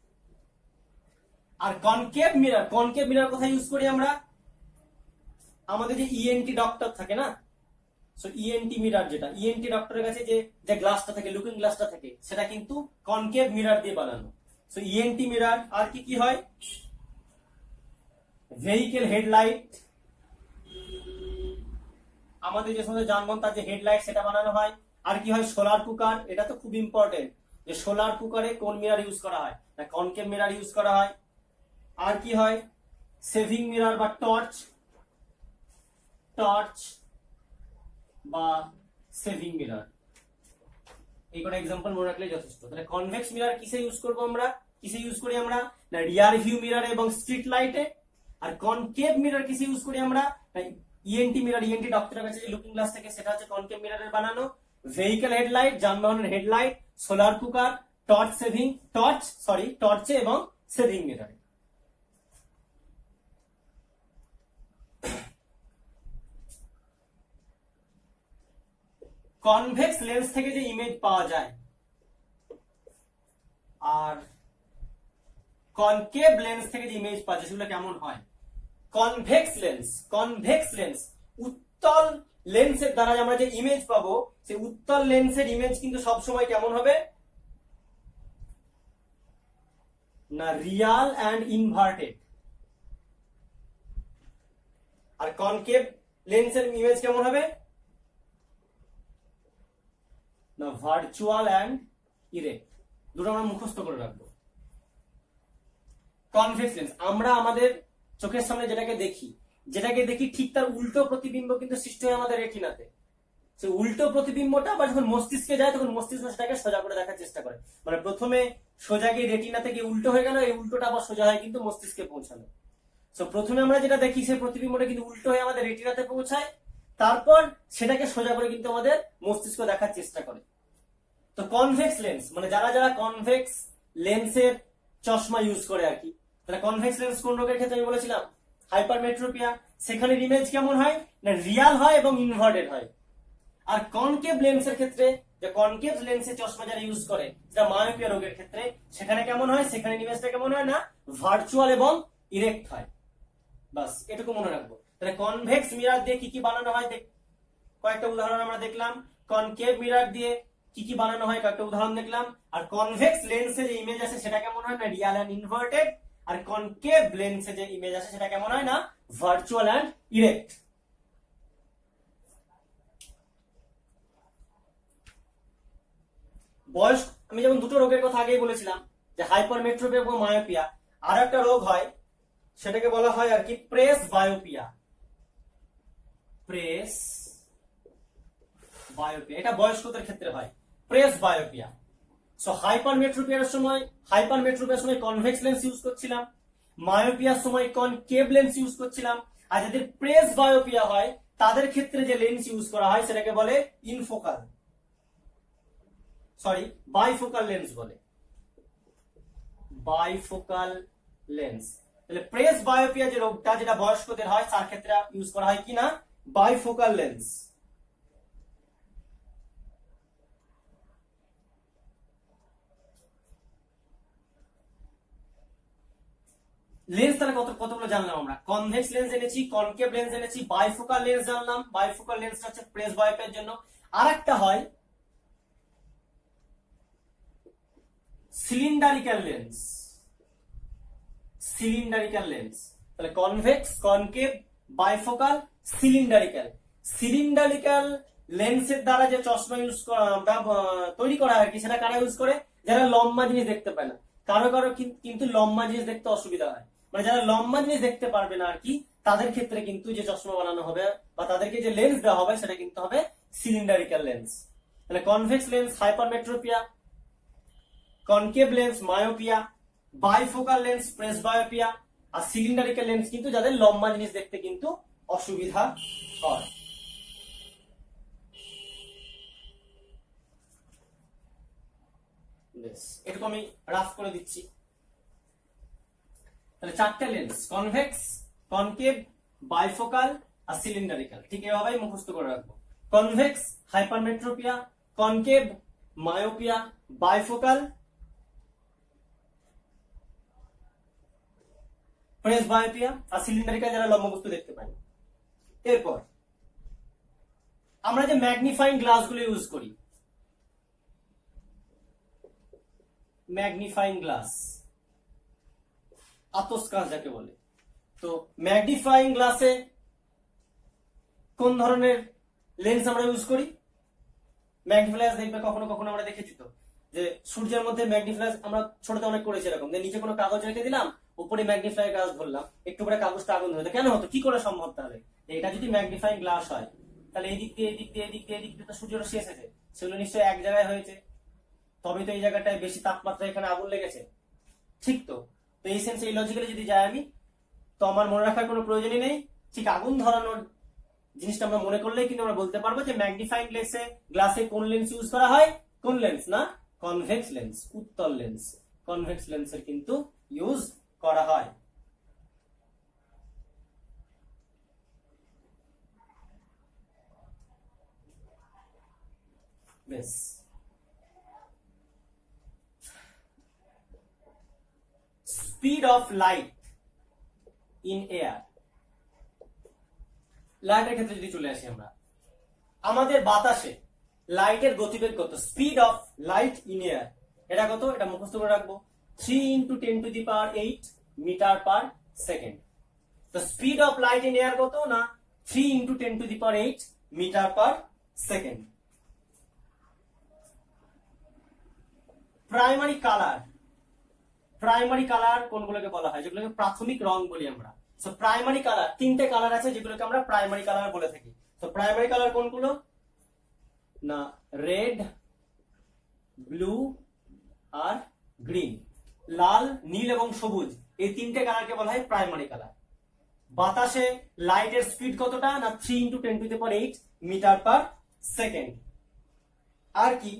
আর কনকেভ মিরর, কনকেভ মিরর কোথায় ইউজ করি আমরা, আমাদের যে ইএনটি ডক্টর থাকে না, সো ইএনটি মিরর যেটা ইএনটি ডক্টরের কাছে যে যে গ্লাসটা থাকে লুকিং গ্লাসটা থাকে সেটা কিন্তু কনকেভ মিরর দিয়ে বানানো। So ENT mirror. আর কি কি হয়, ভেহিকেল হেডলাইট, আমাদের যে সমস্ত যানবাহন তার যে হেডলাইট সেটা বানানো হয়। আর কি হয়, সোলার কুকার, এটা তো খুব ইম্পর্টেন্ট যে সোলার কুকারে কোন মিরর ইউজ করা হয় না কনকেভ মিরর ইউজ করা হয়। আর কি হয়, সেভিং মিরর বা টর্চ, টর্চ বা সেভিং মিরর, এই কটা এক্সাম্পল মনে রাখলে যথেষ্ট। তাহলে কনভেক্স মিরর কিসে ইউজ করব আমরা, কিসে ইউজ করি আমরা না রিয়ার ভিউ মিরর এবং স্ট্রিট লাইটে। আর কনকেভ মিরর কিসে ইউজ করি আমরা, ইএনটি মিরর, ইএনটি ডক্টরের কাছে যে লুকিং গ্লাস থাকে সেটা হচ্ছে কনকেভ মিররের বানানো। ভেহিকেল হেডলাইট, যানবাহনের headlight, solar cooker, torch shaving torch sorry টর্চে এবং সেভিং মিররে। কনভেক্স লেন্স থেকে যে ইমেজ পাওয়া যায় আর কনকেভ লেন্স থেকে যে ইমেজ পাওয়া যায় সেগুলো কেমন হয়। কনভেক্স লেন্স, কনভেক্স লেন্স উত্তল লেন্সের দ্বারা আমরা যে ইমেজ পাবো সেই উত্তল লেন্সের ইমেজ কিন্তু সবসময় কেমন হবে না রিয়াল অ্যান্ড ইনভার্টেড। আর কনকেভ লেন্সের ইমেজ কেমন হবে না ভার্চুয়াল অ্যান্ড ইরেক্ট। দুটো আমরা মুখস্থ করে রাখবো। কনভেক্স লেন্স, আমরা আমাদের চোখের সামনে যেটাকে দেখি যেটাকে দেখি ঠিক তার উল্টো প্রতিবিম্ব কিন্তু সৃষ্টি হয় আমাদের রেটিনাতে। সেই উল্টো প্রতিবিম্বটা আবার যখন মস্তিষ্কে যায় তখন মস্তিষ্ক সেটাকে সোজা করে দেখার চেষ্টা করে। মানে প্রথমে সোজা গিয়ে রেটিনা থেকে উল্টো হয়ে গেল, এই উল্টোটা আবার সোজা হয় কিন্তু মস্তিষ্কে পৌঁছানো। তো প্রথমে আমরা যেটা দেখি সেই প্রতিবিম্বটা কিন্তু উল্টো হয়ে আমাদের রেটিনাতে পৌঁছায়, তারপর সেটাকে সোজা করে কিন্তু আমাদের মস্তিষ্ক দেখার চেষ্টা করে। তো কনভেক্স লেন্স মানে যারা যারা কনভেক্স লেন্সের চশমা ইউজ করে আর কি, তাহলে কনভেক্স লেন্স কোন রোগের ক্ষেত্রে আমি বলেছিলাম হাইপারমেট্রোপিয়া, সেখানে ইমেজ কেমন হয় না রিয়াল হয় এবং ইনভার্টেড হয়। আর কনকেভ লেন্সের ক্ষেত্রে, যে কনকেভ লেন্সের চশমা যারা ইউজ করে যেটা মায়োপিয়া রোগের ক্ষেত্রে, সেখানে কেমন হয়, সেখানে ইমেজটা কেমন হয় না ভার্চুয়াল এবং ইরেক্ট হয়। বাস এটুকু মনে রাখবো। তাহলে কনভেক্স মিরর দিয়ে কি কি বানানো হয় কয়েকটা উদাহরণ আমরা দেখলাম, কনকেভ মিরর দিয়ে কি কি বানানো হয় কয়েকটা উদাহরণ দেখলাম, আর কনভেক্স লেন্সে যে ইমেজ আসে সেটা কেমন হয় না রিয়াল এন্ড ইনভার্টেড, আর কনকেভ লেন্সে যে ইমেজ আসে সেটা কেমন হয় না ভার্চুয়াল এন্ড ইরেক্ট। বয়স আমি যেমন দুটো রোগের কথা আগেই বলেছিলাম যে হাইপারমেট্রোপিয়া এবং মায়োপিয়া, আর একটা রোগ হয় সেটাকে বলা হয় আর কি প্রেস বায়োপিয়া। প্রেস বায়োপিয়া এটা বয়স্কদের ক্ষেত্রে হয়, প্রেস বায়োপিয়া। সো হাইপারমেট্রোপিয়ার সময় হাইপারমেট্রোপিয়ার সময় কনভেক্স লেন্স ইউজ করছিলাম, মায়োপিয়ার সময় কনকেভ লেন্স ইউজ করছিলাম, আর যাদের প্রেস বায়োপিয়া হয় তাদের ক্ষেত্রে যে লেন্স ইউজ করা হয় সেটাকে বলে ইনফোকাল সরি বাইফোকাল লেন্স বলে, বাইফোকাল লেন্স। তাহলে প্রেস বায়োপিয়া যে রোগটা যেটা বয়স্কদের হয় তার ক্ষেত্রে ইউজ করা হয় কিনা বাইফোকাল লেন্স। লেন্স তাহলে কত কতগুলো জানলাম আমরা, কনভেক্স লেন্স এনেছি, কনকেভ লেন্স এনেছি, বাইফোকাল লেন্স জানলাম। বাইফোকাল লেন্সটা হচ্ছে প্রেস বায়োপিয়ার জন্য। আরেকটা হয় সিলিন্ডারিক্যাল লেন্স, সিলিন্ডারিক্যাল লেন্স। তাহলে convex, concave, bifocal, cylindrical. Cylindrical লেন্সের দ্বারা যে চশমা ইউজ তৈরি করা হয় কি সেটা কারা ইউজ করে, যারা লম্বা জিনিস দেখতে পায় না। কারো কারো কিন্তু লম্বা জিনিস দেখতে অসুবিধা হয়, মানে যারা লম্বা জিনিস দেখতে পারবে না আর কি, তাদের ক্ষেত্রে কিন্তু যে চশমা বানানো হবে বা তাদেরকে যে লেন্স দেওয়া হবে সেটা কিন্তু হবে সিলিন্ডারিক্যাল লেন্স। তাহলে convex lens hypermetropia, concave lens myopia, bifocal lens presbyopia, আর সিলিন্ডারিক্যাল লেন্স কিন্তু যাদের লম্বা জিনিস দেখতে কিন্তু অসুবিধা হয়। এটুকু আমি রাফ করে দিচ্ছি। তাহলে চারটে লেন্স, কনভেক্স, কনকেভ, বাইফোকাল আর সিলিন্ডারিক্যাল, ঠিক এভাবেই মুখস্থ করে রাখবো। Convex hypermetropia, concave myopia, bifocal presbyopia আর সিলিন্ডারিক্যাল যারা লম্বা বস্তু দেখতে পায়। এরপর আমরা যে ম্যাগনিফাইং গ্লাস গুলো ইউজ করি, ম্যাগনিফাইং গ্লাস আতস কাঁচ যাকে বলে, তো ম্যাগনিফাইং গ্লাসে কোন ধরনের লেন্স আমরা ইউজ করি? ম্যাগনিফায়ার দেখবে কখনো কখনো আমরা দেখেছি তো যে সূর্যের মধ্যে ম্যাগনিফায়ার আমরা ছোটতে অনেক করেছি এরকম, যে নিচে কোনো কাগজ রেখে দিলাম, উপরে ম্যাগনিফায়ার গ্লাস ধরলাম, একটু করে কাগজটা আগুন ধরে কেন হতো, কি করে সম্ভব? তাহলে এটা যদি ম্যাগনিফাইং গ্লাস হয় তাহলে এই দিক দিয়ে এদিক দিয়ে এদিক দিয়ে এদিক দিয়ে তো সূর্যের রশ্মি এসেছে, সেগুলো নিশ্চয়ই এক জায়গায় হয়েছে, তবে তো এই জায়গাটায় বেশি তাপমাত্রা এখানে আগুন লেগেছে, ঠিক তো? তো এই সেন্সে এই লজিক্যালি যদি যাই আমি, তো আমার মনে রাখার কোনো প্রয়োজনই নেই, ঠিক আগুন ধরানোর জিনিসটা আমরা মনে করলেই কিন্তু আমরা বলতে পারবো যে ম্যাগনিফাইং গ্লাসে গ্লাসে কোন লেন্স ইউজ করা হয়, কোন লেন্স না কনভেক্স লেন্স, উত্তল লেন্স, কনভেক্স লেন্সের কিন্তু ইউজ করা হয়। বেশ, speed of light in air, লাইটের ক্ষেত্রে যদি চলে আসি আমরা, আমাদের বাতাসে লাইটের গতিবেগ কত? Speed of light in air এটা কত? এটা মুখস্থ করে রাখবো, three into ten to the power eight metre per second. তো speed of light in air কত না three into ten to the power eight metre per second. Primary colour, primary colour কোনগুলোকে বলা হয়, যেগুলোকে প্রাথমিক রং বলি আমরা। সো প্রাইমারি কালার, তিনটে কালার আছে যেগুলোকে আমরা প্রাইমারি কালার বলে থাকি। তো প্রাইমারি কালার কোনগুলো না, রেড, ব্লু আর গ্রিন। লাল, নীল এবং সবুজ, এই তিনটে কালারকে বলা হয় প্রাইমারি কালার। বাতাসে লাইটের স্পিড কতটা না, three into ten to the power eight metre per second. আর কি,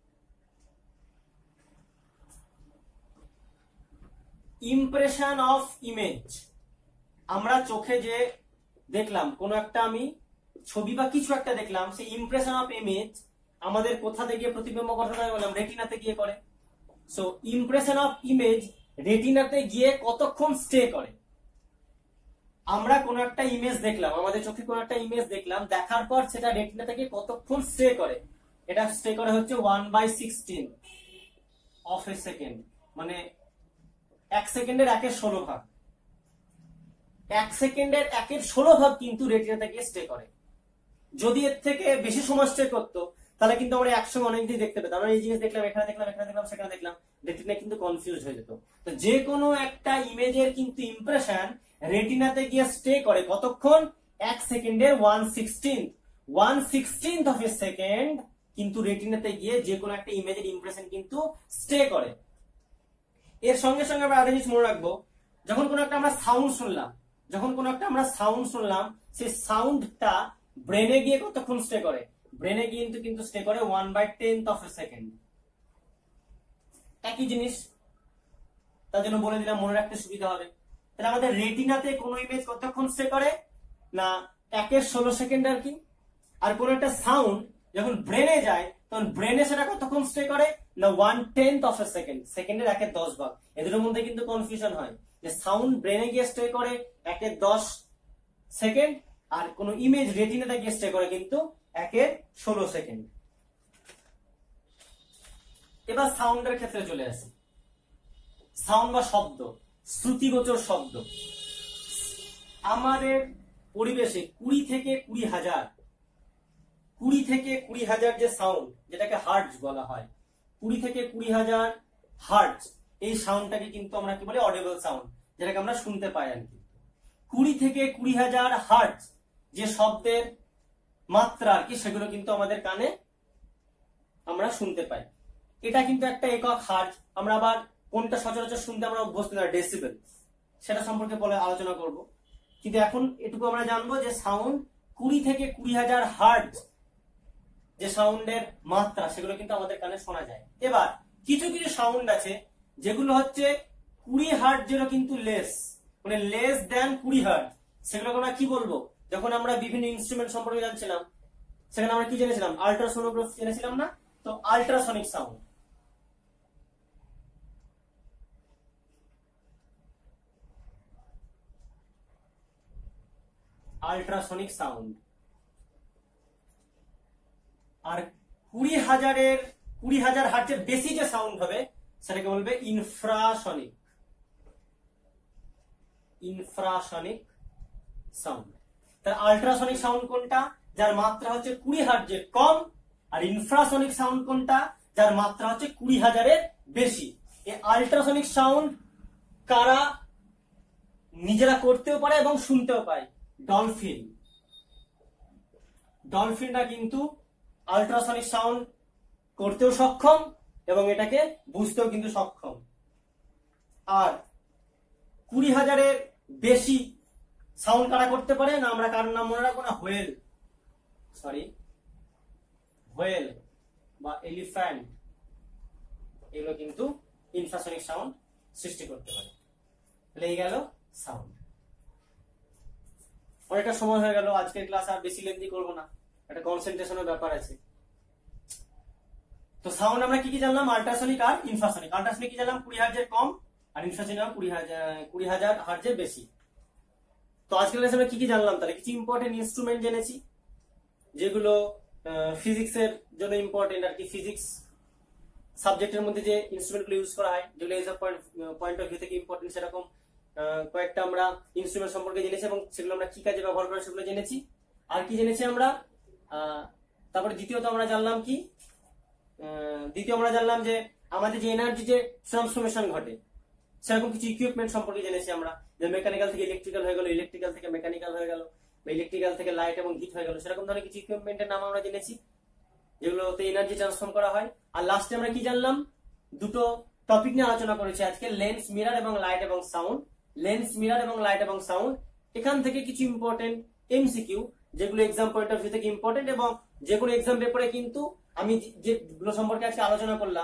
ইমপ্রেশন অফ ইমেজ, আমরা চোখে যে দেখলাম কোনো একটা আমি ছবি বা কিছু একটা দেখলাম, সেই ইমপ্রেশন অফ ইমেজ আমাদের কোথাতে গিয়ে প্রতিবিম্ব গঠন করে বললাম, রেটিনাতে গিয়ে করে। সো ইমপ্রেশন অফ ইমেজ রেটিনাতে গিয়ে কতক্ষণ স্টে করে। আমরা কোন একটা ইমেজ দেখলাম, আমাদের চোখে কোন একটা ইমেজ দেখলাম, দেখার পর সেটা রেটিনাতে গিয়ে কতক্ষণ স্টে করে, এটা স্টে করে হচ্ছে one by sixteen of a second, মানে এক সেকেন্ডের একের ষোলো ভাগ। এক সেকেন্ডের একের ষোলো ভাগ কিন্তু রেটিনাতে গিয়ে স্টে করে। যদি এর থেকে বেশি সময় স্টে করতো তাহলে কিন্তু আমরা একসঙ্গে অনেকদিন দেখতে পেতাম। আমরা এই জিনিস দেখলাম, এখানে দেখলাম, এখানে দেখলাম, সেখানে দেখলাম, রেটিনা কিন্তু কনফিউজ হয়ে যেত। তো যে কোনো একটা ইমেজের কিন্তু ইমপ্রেশন রেটিনাতে গিয়ে স্টে করে কতক্ষণ, এক সেকেন্ডের one sixteen one sixteen of a second কিন্তু রেটিনাতে গিয়ে যে কোনো একটা ইমেজের ইমপ্রেশন কিন্তু স্টে করে। এর সঙ্গে সঙ্গে আমরা আরেকটা জিনিস মনে রাখবো, যখন কোনো একটা আমরা সাউন্ড শুনলাম, যখন কোনো একটা আমরা সাউন্ড শুনলাম, সেই সাউন্ডটা ব্রেনে গিয়ে কতক্ষণ স্টে করে, ব্রেনে গিয়ে কিন্তু কিন্তু স্টে করে one by tenth of a second. একই জিনিস, তার জন্য বলে দিলাম, মনে রাখতে সুবিধা হবে। তাহলে আমাদের রেটিনাতে কোনো ইমেজ কতক্ষণ স্টে করে না, একের ষোলো সেকেন্ড আর কি। আর কোন একটা সাউন্ড যখন ব্রেনে যায় তখন ব্রেনে সেটা কতক্ষণ স্টে করে না, one tenth of a second, সেকেন্ডের একের দশ ভাগ। এদের মধ্যে কিন্তু কনফিউশন হয় যে সাউন্ড ব্রেনে গিয়ে স্টে করে একের দশ সেকেন্ড, আর কোন ইমেজ রেটিনাতে গিয়ে স্টে করে কিন্তু একের ষোলো সেকেন্ড। এবার সাউন্ডের ক্ষেত্রে চলে আসি। সাউন্ড বা শব্দ, শ্রুতিগোচর শব্দ, আমাদের পরিবেশে কুড়ি থেকে কুড়ি হাজার কুড়ি থেকে কুড়ি হাজার যে সাউন্ড, যেটাকে হার্টজ বলা হয়, কুড়ি থেকে কুড়ি হাজার হার্টজ, এই সাউন্ডটাকে কিন্তু আমরা কি বলি, অডিবল সাউন্ড, যেটাকে আমরা শুনতে পাই আর কি। কুড়ি থেকে কুড়ি হাজার হার্টজ যে শব্দের মাত্রা আর কি, সেগুলো কিন্তু আমাদের কানে আমরা শুনতে পাই। এটা কিন্তু একটা একক হার্টজ। আমরা আবার কোনটা সচরাচর শুনতে আমরা অভ্যস্ত না, ডেসিবেল, সেটা সম্পর্কে পরে আলোচনা করব। কিন্তু এখন এটুকু আমরা জানবো যে সাউন্ড কুড়ি থেকে কুড়ি হাজার হার্টজ যে সাউন্ডের মাত্রা, সেগুলো কিন্তু আমাদের কানে শোনা যায়। এবার কিছু কিছু সাউন্ড আছে যেগুলো হচ্ছে কুড়ি হার্টজেরও কিন্তু লেস, মানে লেস দেন কুড়ি হার্টজ। সেগুলোকে আমরা কি বলবো, যখন আমরা বিভিন্ন ইনস্ট্রুমেন্ট সম্পর্কে জানছিলাম, সেখানে আমরা কি জেনেছিলাম, আল্ট্রাসোনোগ্রাফি জেনেছিলাম না? তো আল্ট্রাসনিক সাউন্ড, আল্ট্রাসনিক সাউন্ড। আর কুড়ি হাজারের কুড়ি হাজার হার্টজের বেশি যে সাউন্ড হবে সেটাকে বলবে ইনফ্রাসনিক, ইনফ্রাসনিক সাউন্ড। তার আল্ট্রাসনিক সাউন্ড কোনটা, যার মাত্রা হচ্ছে কুড়ি হার্টজের কম, আর ইনফ্রাসনিক সাউন্ড কোনটা, যার মাত্রা হচ্ছে কুড়ি হাজারের বেশি। এই আল্ট্রাসনিক সাউন্ড কারা নিজেরা করতেও পারে এবং শুনতেও পায়, ডলফিন। ডলফিনরা কিন্তু আল্ট্রাসনিক সাউন্ড করতেও সক্ষম এবং এটাকে বুঝতেও কিন্তু সক্ষম। আর কুড়ি হাজারের বেশি সাউন্ড কারা করতে পারে না, আমরা কারোর নাম মনে রাখবো না, হোয়েল, সরি হোয়েল বা এলিফ্যান্ট, এগুলো কিন্তু ইনফ্রাসনিক সাউন্ড সৃষ্টি করতে পারে। তাহলে এই গেল সাউন্ড। অনেকটা সময় হয়ে গেল, আজকের ক্লাস আর বেশি লেন্দি করবো না, একটা কনসেন্ট্রেশনের ব্যাপার আছে। তো সাউন্ড আমরা কি কি জানলাম, আল্ট্রাসনিক আর ইনফ্রাসনিক। আল্ট্রাসনিক কি জানলাম, কুড়ি হার্টজের কম, আর ইনফ্রাসনিক কুড়ি হাজার কুড়ি হাজার হার্টজের বেশি। তো আজকের ক্লাসে আমরা কি কি জানলাম, তাহলে কিছু ইম্পর্টেন্ট ইনস্ট্রুমেন্ট জেনেছি যেগুলো ফিজিক্সের জন্য ইম্পর্টেন্ট আর কি। ফিজিক্স সাবজেক্টের মধ্যে যে ইনস্ট্রুমেন্টগুলো ইউজ করা হয়, যেগুলো এজ পয়েন্ট অফ ভিউ থেকে ইম্পর্টেন্ট, সেরকম কয়েকটা আমরা ইনস্ট্রুমেন্ট সম্পর্কে জেনেছি এবং সেগুলো আমরা কি কাজে ব্যবহার করি সেগুলো জেনেছি। আর কি জেনেছি আমরা, তারপরে দ্বিতীয়ত আমরা জানলাম কি, দ্বিতীয় আমরা জানলাম যে আমাদের যে এনার্জি যে ট্রান্সফরমেশন ঘটে, সেরকম কিছু ইকুইপমেন্ট সম্পর্কে জেনেছি আমরা, যে মেকানিক্যাল থেকে ইলেকট্রিক্যাল হয়ে গেল, ইলেকট্রিক্যাল থেকে মেকানিক্যাল হয়ে গেল, ইলেকট্রিক্যাল থেকে লাইট এবং হিট হয়ে গেল, সেরকম ধরনের কিছু ইকুইপমেন্টের নাম আমরা জেনেছি যেগুলোতে এনার্জি ট্রান্সফর্ম করা হয়। আর লাস্টে আমরা কি জানলাম, দুটো টপিক নিয়ে আলোচনা করেছি আজকে, লেন্স মিরর এবং লাইট এবং সাউন্ড। লেন্স মিরর এবং লাইট এবং সাউন্ড, এখান থেকে কিছু ইম্পর্টেন্ট এমসিকিউ যেগুলো এক্সাম পয়েন্ট অফ ভিউ থেকে ইম্পর্টেন্ট, এবং যে কোনো এক্সাম পেপারে কিন্তু আমি যেগুলো সম্পর্কে আজকে আলোচনা করলাম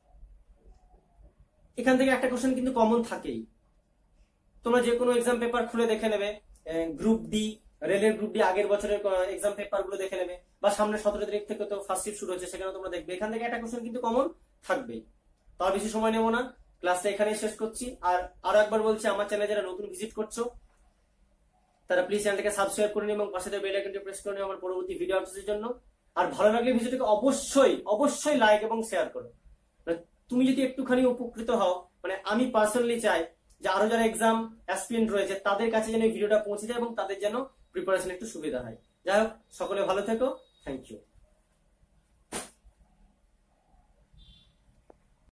এখান থেকে একটা কোশ্চেন কিন্তু কমন থাকেই। তোমরা যে কোনো এক্সাম পেপার খুলে দেখে নেবে, গ্রুপ ডি, রেলের গ্রুপ ডি আগের বছরের এক্সাম পেপার গুলো দেখে নেবে, বা সামনে সতেরো তারিখ থেকে তো ফার্স্ট শিফট শুরু হচ্ছে, সেখানে তোমরা দেখবে এখান থেকে একটা কোশ্চেন কিন্তু কমন থাকবেই। তার বেশি সময় নেবো না, ক্লাসটা এখানেই শেষ করছি। আর আরো একবার বলছি, আমার চ্যানেলে যারা নতুন ভিজিট করছো তারা প্লিজ চ্যানেলটাকে সাবস্ক্রাইব করে নিন এবং পাশে বেল আইকনটি প্রেস করে নিন আমার পরবর্তী ভিডিও আপডেটের জন্য। আর ভালো লাগলে ভিডিওটাকে অবশ্যই অবশ্যই লাইক এবং শেয়ার করো। তুমি যদি একটুখানি উপকৃত হও, মানে আমি পার্সোনালি চাই যে আরো যারা এক্সাম অ্যাসপিরেন্ট রয়েছে তাদের কাছে যেন এই ভিডিওটা পৌঁছে যায় এবং তাদের যেন প্রিপারেশন একটু সুবিধা হয়। যাই হোক, সকলে ভালো থেকো, থ্যাংক ইউ।